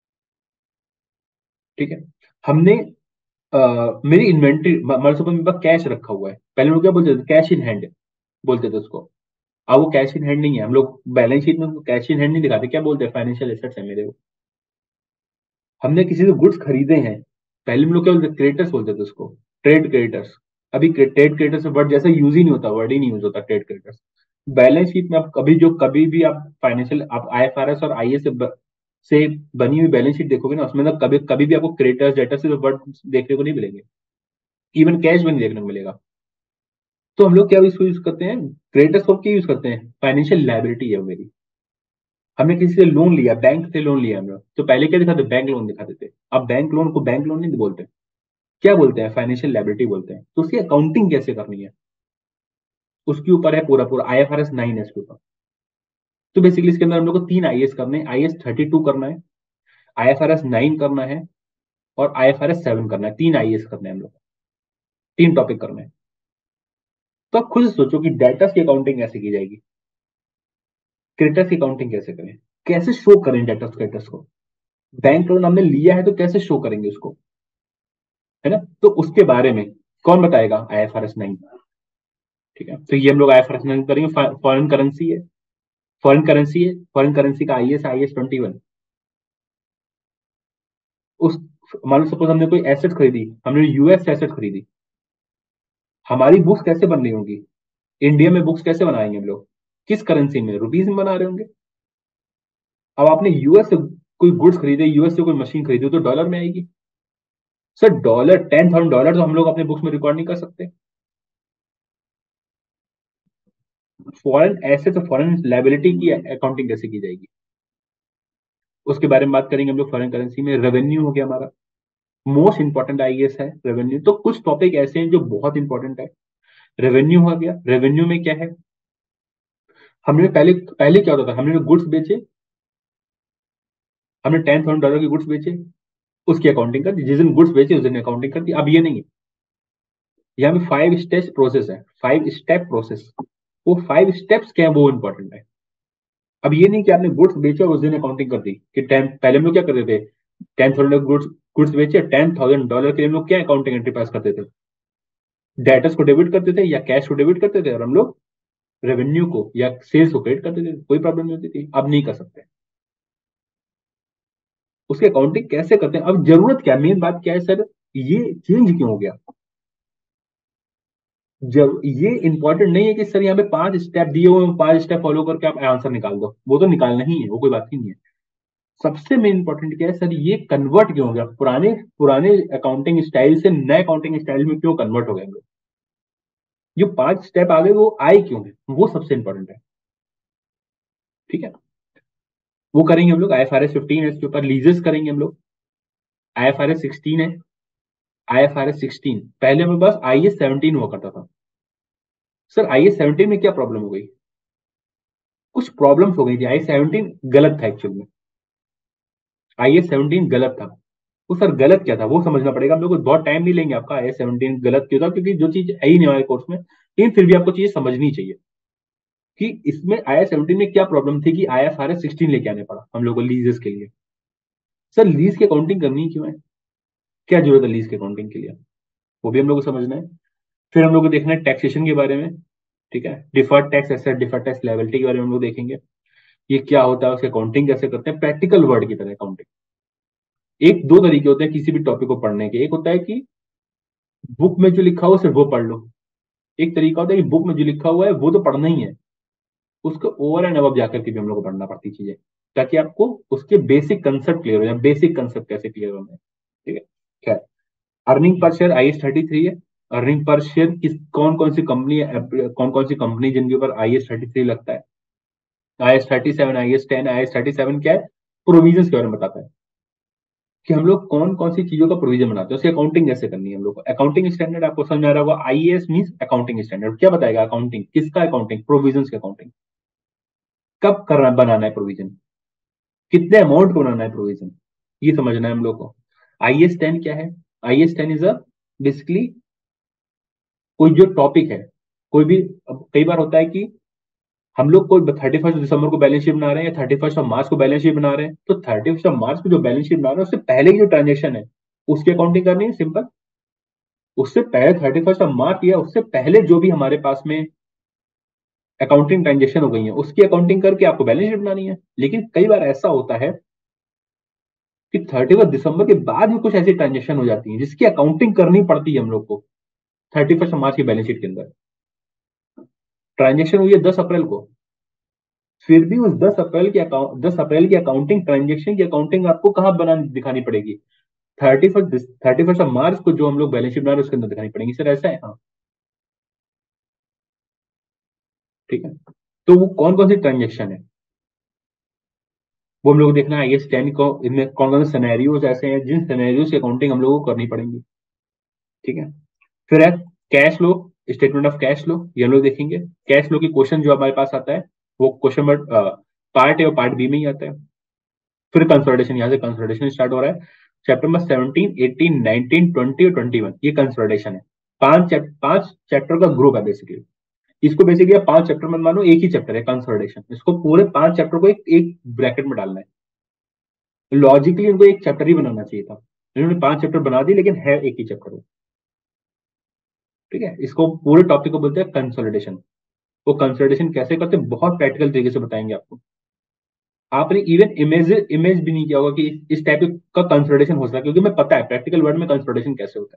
ठीक है, हमने अ, मेरी इन्वेंट्री, मतलब सपोज मेरे पास कैश रखा हुआ है, पहले लोग क्या बोलते थे, कैश इन हैंड बोलते थे उसको। अब वो कैश इन हैंड नहीं है, हम लोग बैलेंस शीट में कैश इन हैंड नहीं दिखाते, क्या बोलते हैं, फाइनेंशियल एसेट्स है मेरे वो। हमने किसी से गुड्स खरीदे हैं, पहले हम लोग क्या बोलते, क्रेडिटर्स बोलते थे उसको, ट्रेड क्रेडिटर्स। अभी ट्रेड क्रेडिटर्स वर्ड जैसा यूज ही नहीं होता, वर्ड ही नहीं यूज होता ट्रेड क्रेडिटर्स। बैलेंस शीट में आप कभी जो कभी भी आप फाइनेंशियल आप आईएफआरएस और आईए से ब, से बनी हुई बैलेंस शीट देखोगे ना, उसमें ना कभी कभी भी आपको क्रेडिटर्स डेटर्स से वर्ड देखने को नहीं मिलेंगे, इवन कैश में नहीं देखने को मिलेगा। तो हम लोग क्या इसको यूज करते हैं, क्रेडिटर्स को क्या यूज करते हैं, फाइनेंशियल लायबिलिटी है वो मेरी। हमने किसी से लोन लिया, बैंक से लोन लिया हम लोग, तो पहले क्या दिखाते, बैंक लोन दिखाते थे। अब बैंक लोन को बैंक लोन नहीं बोलते, क्या बोलते हैं, फाइनेंशियल लायबिलिटी बोलते हैं। तो उसकी अकाउंटिंग कैसे करनी है, उसके ऊपर है पूरा पूरा आईएफआरएस नाइन है इसके ऊपर। तो बेसिकली इसके अंदर हम लोग को तीन आईएएस करने हैं, आईएएस थर्टी टू करना है, आईएफआरएस नाइन करना है, और आईएफआरएस सेवन करना है। तीन आईएएस करने हैं हम लोग, तीन टॉपिक करने हैं। तो आप खुद सोचो कि डेटर्स की अकाउंटिंग कैसे की जाएगी, क्रेडिटर्स की अकाउंटिंग कैसे करें, कैसे शो करें डेटर्स क्रेडिटर्स को। बैंक लोन हमने लिया है तो कैसे शो करेंगे उसको, है ना? तो उसके बारे में कौन बताएगा, आईएफआरएस नाइन। ठीक है, तो ये हम लोग आईएफआरएस नाइन करेंगे। फॉरेन करेंसी है, फॉरेन करेंसी है, फॉरेन करेंसी का आईएस आईएस ट्वेंटी वन। उस मान लो सपोज हमने कोई एसेट खरीदी, हमने यूएस एसेट खरीदी, हमारी बुक्स कैसे बन रही होंगी, इंडिया में बुक्स कैसे बनाएंगे हम लोग, किस करेंसी में, रुपीज में बना रहे होंगे। अब आपने यूएस से कोई गुड्स खरीदे, यूएस से कोई मशीन खरीदी तो डॉलर में आएगी। Sir dollar, ten thousand dollar तो हम लोग अपने बुक्स में रिकॉर्ड नहीं कर सकते। फॉरेन एसेट और फॉरेन लायबिलिटी की अकाउंटिंग कैसे की जाएगी, उसके बारे में बात करेंगे हम लोग। फॉरेन करेंसी में रेवेन्यू हो गया हमारा, मोस्ट इंपॉर्टेंट आईएएस है रेवेन्यू। तो कुछ टॉपिक ऐसे हैं जो बहुत इंपॉर्टेंट है। रेवेन्यू हो गया, रेवेन्यू में क्या है, हमने पहले पहले क्या होता था, हमने गुड्स बेचे, हमने टेन थाउजेंड डॉलर के गुड्स बेचे, उसकी अकाउंटिंग कर दी, जिस दिन गुड्स बेचे उस दिन अकाउंटिंग कर दी। अब ये नहीं है, यहाँ पे फाइव स्टेप प्रोसेस है, फाइव स्टेप प्रोसेस। वो फाइव स्टेप्स क्या है वो इंपॉर्टेंट है। अब ये नहीं कि आपने गुड्स बेचे और उस दिन अकाउंटिंग कर दी कि टेन, पहले हम लोग क्या करते थे, टेन थाउजेंड गुड्स गुड्स बेचे, टेन थाउजेंड डॉलर के लिए हम लोग क्या अकाउंटिंग एंट्री पास करते थे, डेटर्स को डेबिट करते थे या कैश को डेबिट करते थे, और हम लोग रेवेन्यू को या सेल्स को क्रेडिट करते थे, कोई प्रॉब्लम नहीं होती थी। अब नहीं कर सकते। उसके अकाउंटिंग कैसे करते हैं, अब जरूरत क्या, मेन बात क्या है सर, ये चेंज क्यों हो गया। जब ये इंपॉर्टेंट नहीं है कि सर यहाँ पे पांच स्टेप दिए हुए हैं, पांच स्टेप फॉलो करके आप आंसर निकाल दो, वो तो निकालना ही है, वो कोई बात ही नहीं है। सबसे मेन इंपॉर्टेंट क्या है सर, ये कन्वर्ट क्यों हो गया, पुराने पुराने अकाउंटिंग स्टाइल से नए अकाउंटिंग स्टाइल में क्यों कन्वर्ट हो गए हम लोग, जो पांच स्टेप आ गए वो आए क्यों है, वो सबसे इंपॉर्टेंट है। ठीक है, वो करेंगे हम लोग। आईएफआरएस फिफ्टीन है, इसके ऊपर लीजेस करेंगे हम लोग। आईएफआरएस सिक्सटीन है, I F R S sixteen, पहले हमारे पास आई एस सेवनटीन हुआ करता था। सर आई एस सेवनटीन में क्या प्रॉब्लम हो गई? कुछ प्रॉब्लम्स हो गई थी, आई एस सेवनटीन गलत था एक्चुअल में, आई एस सेवनटीन गलत था। वो सर गलत क्या था वो समझना पड़ेगा हम लोग को, बहुत टाइम नहीं लेंगे आपका। आई एस सेवनटीन गलत क्यों था? क्योंकि जो चीज है ही नहीं हमारे कोर्स में, लेकिन फिर भी आपको चीजें समझनी चाहिए कि इसमें आई एस सेवनटीन में क्या प्रॉब्लम थी कि I F R S sixteen लेके आने पड़ा हम लोग को लीजेस के लिए। सर लीज की अकाउंटिंग करनी क्यों है? क्या जरूरत है लीज की अकाउंटिंग के लिए? वो भी हम लोग को समझना है। फिर हम लोग को देखना है टैक्सेशन के बारे में, ठीक है, deferred tax asset, deferred tax liability के बारे में हम लोग देखेंगे, ये क्या होता है, उसकी अकाउंटिंग कैसे करते हैं, प्रैक्टिकल वर्ड की तरह अकाउंटिंग। एक दो तरीके होते हैं किसी भी टॉपिक को पढ़ने के, एक होता है कि बुक में जो लिखा हुआ सिर्फ वो पढ़ लो, एक तरीका होता है कि बुक में जो लिखा हुआ है वो तो पढ़ना ही है, उसको ओवर एंड अबव जाकर के भी हम लोग को पढ़ना पड़ती चीजें, ताकि आपको उसके बेसिक कंसेप्ट क्लियर हो जाए। बेसिक कंसेप्ट कैसे क्लियर होना है, ठीक है। खैर, earning per share I S thirty three है। अर्निंग पर शेयर किस कौन कौन सी कंपनी, कौन कौन सी कंपनी जिनके ऊपर आई एस थर्टी थ्री लगता है। I S thirty seven, I S ten, I S thirty seven क्या है? प्रोविजन के बारे में बताता है कि हम लोग कौन कौन सी चीजों का प्रोविजन बनाते हैं, उसकी अकाउंटिंग कैसे करनी है हम लोग को। अकाउंटिंग स्टैंडर्ड आपको समझ आ रहा होगा, I A S means accounting standard. क्या बताएगा अकाउंटिंग किसका? अकाउंटिंग प्रोविजन की अकाउंटिंग। कब करना बनाना है प्रोविजन, कितने अमाउंट को बनाना है प्रोविजन, ये समझना है हम लोग को। आई एस टेन क्या है? I S ten is a basically कोई जो टॉपिक है, कोई भी, अब कई बार होता है कि हम लोग कोई थर्टी फर्स्ट दिसंबर को बैलेंस शीट बना रहे हैं या थर्टी फर्स्ट ऑफ मार्च को बैलेंस शीट बना रहे हैं, तो थर्टी फर्स्ट ऑफ मार्च को जो बैलेंस शीट बना रहे हैं उससे पहले की जो ट्रांजेक्शन है उसकी अकाउंटिंग करनी है, सिंपल। उससे पहले थर्टी फर्स्ट ऑफ मार्च या उससे पहले जो भी हमारे पास में अकाउंटिंग ट्रांजेक्शन हो गई है उसकी अकाउंटिंग करके आपको बैलेंस शीट बनानी है। लेकिन कई बार ऐसा होता है कि थर्टी फर्स्ट दिसंबर के बाद भी कुछ ऐसी ट्रांजेक्शन हो जाती है जिसकी अकाउंटिंग करनी पड़ती है हम लोग को थर्टी फर्स्ट मार्च की बैलेंस शीट के अंदर। ट्रांजेक्शन हुई है दस अप्रैल को, फिर भी उस दस अप्रैल की अकाउंट दस अप्रैल की अकाउंटिंग ट्रांजेक्शन की अकाउंटिंग आपको कहां बनानी दिखानी पड़ेगी? Thirty first thirty first of March को जो हम लोग बैलेंस शीट बना रहे हैं उसके अंदर दिखानी पड़ेगी। सर ऐसा है? हाँ, ठीक है। तो वो कौन कौन सी ट्रांजेक्शन है वो हम लोग को देखना है। आई एस टेन को इनमें कौन कौन से सिनेरियोज ऐसे हैं जिन सिनेरियोज की अकाउंटिंग हम लोगों को करनी पड़ेगी, ठीक है। फिर है cash flow, statement of cash flow, ये हम लोग देखेंगे। कैश फ्लो की क्वेश्चन जो हमारे पास आता है वो क्वेश्चन पार्ट ए और पार्ट बी में ही आता है। फिर कंसोलिडेशन, यहाँ से कंसोलिडेशन स्टार्ट हो रहा है। Chapter number seventeen, eighteen, nineteen, twenty और ट्वेंटी वन ये कंसोलिडेशन है। पांच चैप, पांच चैप्टर का ग्रुप है बेसिकली। इसको बेसिकली आप पांच चैप्टर में मानो एक ही चैप्टर है कंसोलिडेशन, इसको पूरे पांच चैप्टर को एक एक ब्रैकेट में डालना है। लॉजिकली इनको एक चैप्टर ही बनाना चाहिए था, इन्होंने पांच चैप्टर बना दी लेकिन है एक ही चैप्टर, ठीक है। इसको पूरे टॉपिक को बोलते हैं कंसोलिडेशन। वो कंसोलिडेशन कैसे करते हैं बहुत प्रैक्टिकल तरीके से बताएंगे आपको। आपने इवन इमेज इमेज भी नहीं किया होगा कि इस टाइप का कंसोलिडेशन हो सकता है, क्योंकि मैं पता है प्रैक्टिकल वर्ड में कंसोलिडेशन कैसे होता है।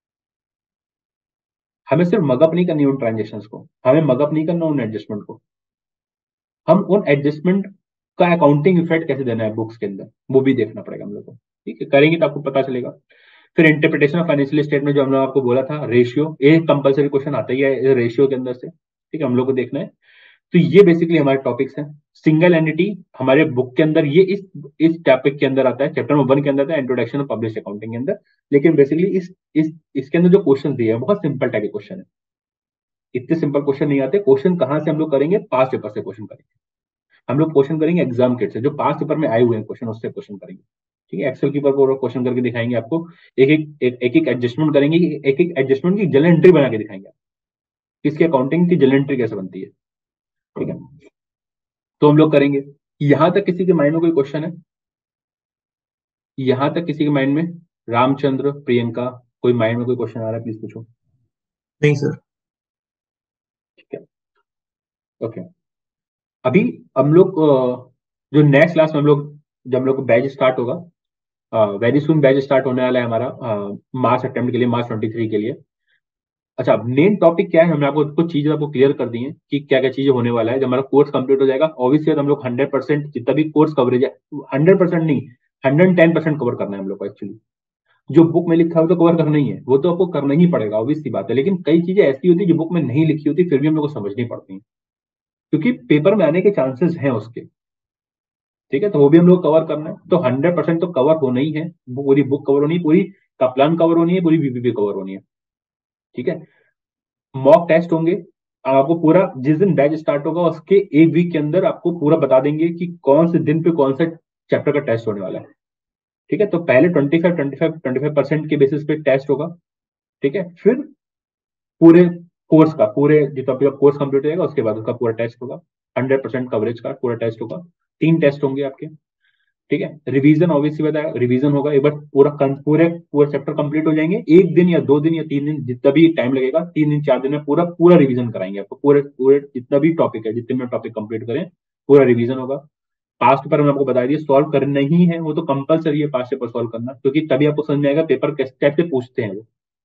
हमें सिर्फ मगअप नहीं करनी उन ट्रांजेक्शन्स को, हमें मगअप नहीं करना उन एडजस्टमेंट को, हम उन एडजस्टमेंट का अकाउंटिंग इफेक्ट कैसे देना है बुक्स के अंदर वो भी देखना पड़ेगा हम लोग को, ठीक है। करेंगे तो आपको पता चलेगा। फिर इंटरप्रिटेशन ऑफ फाइनेंशियल स्टेटमेंट जो हमने आपको बोला था, रेशियो, ये कंपलसरी क्वेश्चन आता ही है रेशियो के अंदर से, ठीक है, हम लोग को देखना है। तो ये बेसिकली हमारे टॉपिक्स हैं। सिंगल एंटिटी हमारे बुक के अंदर ये इस इस टॉपिक के अंदर आता है, चैप्टर नंबर वन के अंदर था, इंट्रोडक्शन ऑफ पब्लिश अकाउंटिंग के अंदर। लेकिन बेसिकली इस इस इसके अंदर जो क्वेश्चन दिए हैं बहुत सिंपल टाइप के क्वेश्चन है, इतने सिंपल क्वेश्चन नहीं आते। क्वेश्चन कहाँ से हम लोग करेंगे? पास्ट पेपर से क्वेश्चन करेंगे हम लोग। क्वेश्चन करेंगे एग्जाम किट से, जो पास्ट पेपर में आए हुए हैं क्वेश्चन उससे क्वेश्चन करेंगे, ठीक है। एक्सेल के ऊपर क्वेश्चन करके दिखाएंगे आपको, एक एक एक एक एडजस्टमेंट करेंगे, एक एक एडजस्टमेंट की जर्नल एंट्री बना के दिखाएंगे किसकी अकाउंटिंग की जर्नल एंट्री कैसे बनती है, ठीक है। तो हम लोग करेंगे। यहां तक किसी के माइंड में कोई क्वेश्चन है? यहां तक किसी के माइंड में? रामचंद्र, प्रियंका, कोई माइंड में कोई क्वेश्चन आ रहा है? प्लीज पूछो। नहीं सर। ठीक है, ओके। अभी हम लोग अ, जो नेक्स्ट क्लास में हम लोग, जब हम लोग को बैच स्टार्ट होगा, वेरी सुन बैच स्टार्ट होने वाला है हमारा मार्च अटेम्प्ट के लिए, मार्च ट्वेंटी थ्री के लिए। अच्छा, मेन टॉपिक क्या है, हमने आपको कुछ चीजें आपको क्लियर कर दी हैं कि क्या क्या चीजें होने वाला है। जब हमारा कोर्स कंप्लीट हो जाएगा ऑब्वियसली हम लोग हंड्रेड परसेंट जितना भी कोर्स कवरेज है, हंड्रेड परसेंट नहीं, हंड्रेड टेन परसेंट कवर करना है हम लोग को एक्चुअली। जो बुक में लिखा है वो तो कवर करना ही है, वो तो आपको करना ही पड़ेगा, ऑब्वियस सी बात है। लेकिन कई चीजें ऐसी होती है जो बुक में नहीं लिखी होती, फिर भी हम लोग को समझनी पड़ती है, क्योंकि पेपर में आने के चांसेस हैं उसके, ठीक है। तो वो भी हम लोग कवर करना है। तो हंड्रेड परसेंट तो कवर होना ही है, वो पूरी बुक कवर होनी, पूरी कपलान कवर होनी है, पूरी बीपीपी कवर होनी है, ठीक है। मॉक टेस्ट होंगे, आपको पूरा जिस दिन बैच स्टार्ट होगा उसके एक वीक के अंदर आपको पूरा बता देंगे कि कौन से दिन पे कौन सा चैप्टर का टेस्ट होने वाला है, ठीक है। तो पहले twenty five twenty five twenty five percent के बेसिस पे टेस्ट होगा, ठीक है। फिर पूरे कोर्स का, पूरे जितना भी कोर्स कंप्लीट हो जाएगा उसके बाद उसका पूरा टेस्ट होगा, हंड्रेड परसेंट कवरेज का पूरा टेस्ट होगा। तीन टेस्ट होंगे आपके, ठीक है। रिवीजन ऑब्वियसली बताया, रिवीजन होगा एक बार पूरा पूरे पूरे चैप्टर कंप्लीट हो जाएंगे, एक दिन या दो दिन या तीन दिन जितना भी टाइम लगेगा, तीन दिन चार दिन में पूरा पूरा रिवीजन कराएंगे आपको, पूरे पूरे जितना भी टॉपिक है, जितने में टॉपिक कंप्लीट करें पूरा रिवीजन होगा। पास्ट पेपर में आपको बता दिए सॉल्व करना ही है, वो तो कंपलसरी है पास्ट पेपर सॉल्व करना, क्योंकि तभी आपको समझ में आएगा पेपर किस टाइप से पूछते हैं वो।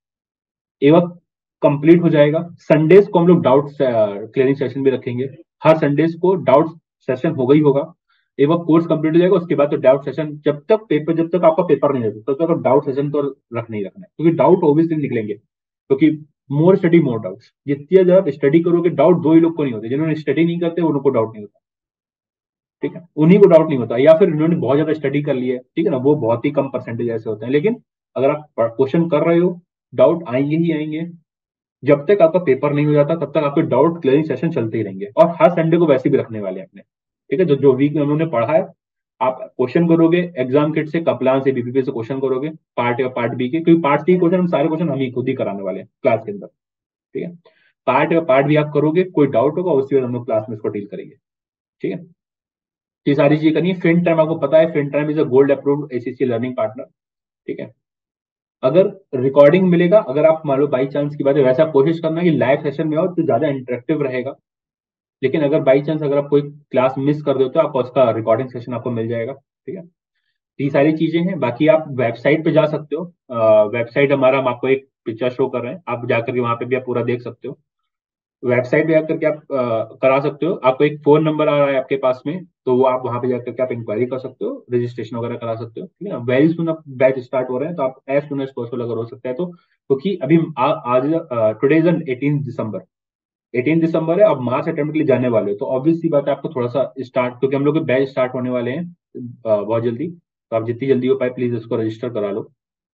एक बार कंप्लीट हो जाएगा, संडेज को हम लोग डाउट क्लियरिंग सेशन भी रखेंगे, हर संडेज को डाउट सेशन होगा ही होगा। एक बार कोर्स कंप्लीट हो जाएगा उसके बाद तो डाउट सेशन, जब तक पेपर जब तक आपका पेपर नहीं रहता तब तक डाउट सेशन तो रखना ही रखना है, क्योंकि डाउट ऑब्वियसली निकलेंगे, क्योंकि मोर स्टडी मोर डाउट्स, जितनी ज्यादा स्टडी करोगे डाउट दो ही लोग को नहीं होते, जिन्होंने स्टडी नहीं करते उनको डाउट नहीं होता, ठीक है, उन्हीं को डाउट नहीं होता, या फिर उन्होंने बहुत ज्यादा स्टडी कर लिया है, ठीक है ना, वो बहुत ही कम परसेंटेज ऐसे होते हैं। लेकिन अगर आप क्वेश्चन कर रहे हो डाउट आएंगे ही आएंगे, जब तक आपका पेपर नहीं हो जाता तब तक आपके डाउट क्लियरिंग सेशन चलते ही रहेंगे, और हर संडे को वैसे भी रखने वाले हैं अपने, ठीक है। जो जो वीक में उन्होंने पढ़ा है आप क्वेश्चन करोगे, एग्जाम किट से, कपलान से, बीपीपी से क्वेश्चन करोगे, पार्ट या पार्ट बी के, क्योंकि पार्ट सी क्वेश्चन हम सारे क्वेश्चन हम ही खुद ही कराने वाले हैं क्लास के अंदर, ठीक है। पार्ट या पार्ट भी आप करोगे, कोई डाउट होगा उसके बाद हम लोग क्लास में इसको डील करेंगे, ठीक है। ये सारी चीजें करनी है। फिन टाइम आपको पता है, Fin Time is a gold approved ACC learning partner, ठीक है। अगर रिकॉर्डिंग मिलेगा, अगर आप मान लो बाई चांस की बात है, वैसा कोशिश करना कि लाइव सेशन में हो तो ज्यादा इंटरेक्टिव रहेगा, लेकिन अगर बाई चांस अगर आप कोई क्लास मिस कर देते हो आपको उसका रिकॉर्डिंग सेशन आपको मिल जाएगा, ठीक है। ये सारी चीजें हैं, बाकी आप वेबसाइट पे जा सकते हो, वेबसाइट हमारा हम आपको एक पिक्चर शो कर रहे हैं, आप जाकर के वहां पे भी आप पूरा देख सकते हो। वेबसाइट पे जाकर के आप अ, करा सकते हो, आपको एक फोन नंबर आ रहा है आपके पास में, तो वो आप वहां पे जाकर के आप इंक्वायरी कर सकते हो, रजिस्ट्रेशन वगैरह करा सकते हो, ठीक है। वेरी सुन अब बैच स्टार्ट हो रहे हैं, तो आप एज सुन एज पॉसिबल अगर हो सकता है तो, क्योंकि अभी आ, आज today is eighteen December, eighteen December है, अब मार्च अटेम्प्ट के लिए जाने वाले हो, तो ऑब्वियस सी बात है आपको थोड़ा सा स्टार्ट, क्योंकि हम लोग के बैच स्टार्ट होने वाले हैं अ, बहुत जल्दी, तो आप जितनी जल्दी हो पाए प्लीज उसको रजिस्टर करा लो,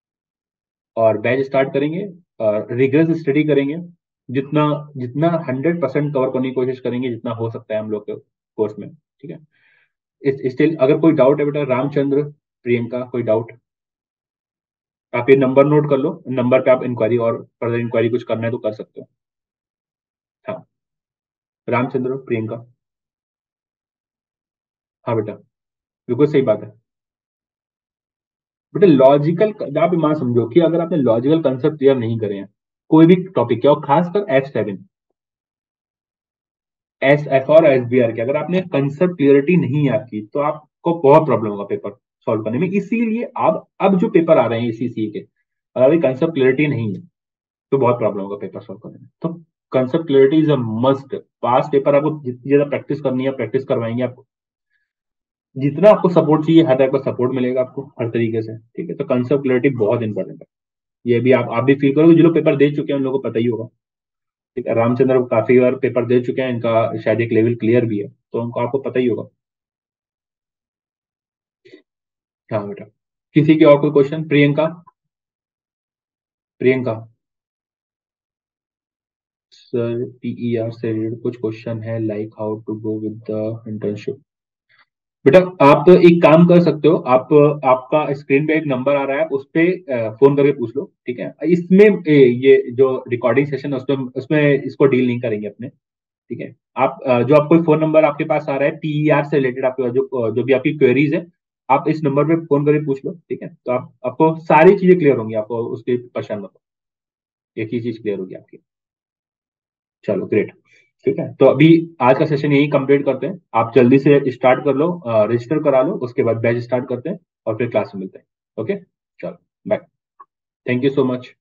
और बैच स्टार्ट करेंगे, रिगरस स्टडी करेंगे, जितना जितना हंड्रेड परसेंट कवर करने की कोशिश करेंगे जितना हो सकता है हम लोग के कोर्स में, ठीक है। इस स्टिल अगर कोई डाउट है बेटा, रामचंद्र, प्रियंका, कोई डाउट, आप ये नंबर नोट कर लो, नंबर पे आप इंक्वायरी और फर्दर इंक्वायरी कुछ करना है तो कर सकते हो। हाँ, रामचंद्र, प्रियंका, हाँ बेटा, बिल्कुल सही बात है बेटा। लॉजिकल आप मान समझो कि अगर आपने लॉजिकल कंसेप्ट क्लियर नहीं करे हैं कोई भी टॉपिक के, और खासकर एफ सेवन, एस एफ और एस बी आर के, अगर आपने कंसेप्ट क्लियरिटी नहीं है आपकी तो आपको बहुत प्रॉब्लम होगा पेपर सॉल्व करने में। इसीलिए अब अब जो पेपर आ रहे हैं एसीसी के, अगर अभी कंसेप्ट क्लियरिटी नहीं है तो बहुत प्रॉब्लम होगा पेपर सॉल्व करने में। तो concept clarity is a must. Past paper आपको जितनी ज्यादा प्रैक्टिस करनी है प्रैक्टिस करवाएंगे आपको, जितना आपको सपोर्ट चाहिए हर टाइप का सपोर्ट मिलेगा आपको हर तरीके से, ठीक है। तो कंसेप्ट क्लियरिटी बहुत इंपॉर्टेंट है, ये भी आप आप भी फील करोगे, जो लोग पेपर दे चुके हैं उन लोगों को पता ही होगा, ठीक है। रामचंद्र काफी बार पेपर दे चुके हैं, इनका शायद एक लेवल क्लियर भी है, तो उनको आपको पता ही होगा। हाँ बेटा, किसी की और कोई question? Priyanka, Priyanka sir PER से रिलेटेड कुछ क्वेश्चन है, like how to go with the internship. बेटा आप एक काम कर सकते हो, आप आपका स्क्रीन पे एक नंबर आ रहा है, उस पे फोन करके पूछ लो, ठीक है। इसमें ए, ये जो रिकॉर्डिंग सेशन है उसमें उसमें इसको डील नहीं करेंगे अपने, ठीक है। आप अ, जो आपको फोन नंबर आपके पास आ रहा है पीईआर से रिलेटेड, आपके जो जो भी आपकी क्वेरीज है, आप इस नंबर पे फोन करके पूछ लो, ठीक है। तो आप आपको सारी चीजें क्लियर होंगी, आपको उसकी परेशान मत हो, एक ही चीज क्लियर होगी आपकी। चलो ग्रेट, ठीक है। तो अभी आज का सेशन यही कंप्लीट करते हैं, आप जल्दी से स्टार्ट कर लो, रजिस्टर करा लो, उसके बाद बैच स्टार्ट करते हैं और फिर क्लास में मिलते हैं। ओके, चलो bye, thank you so much.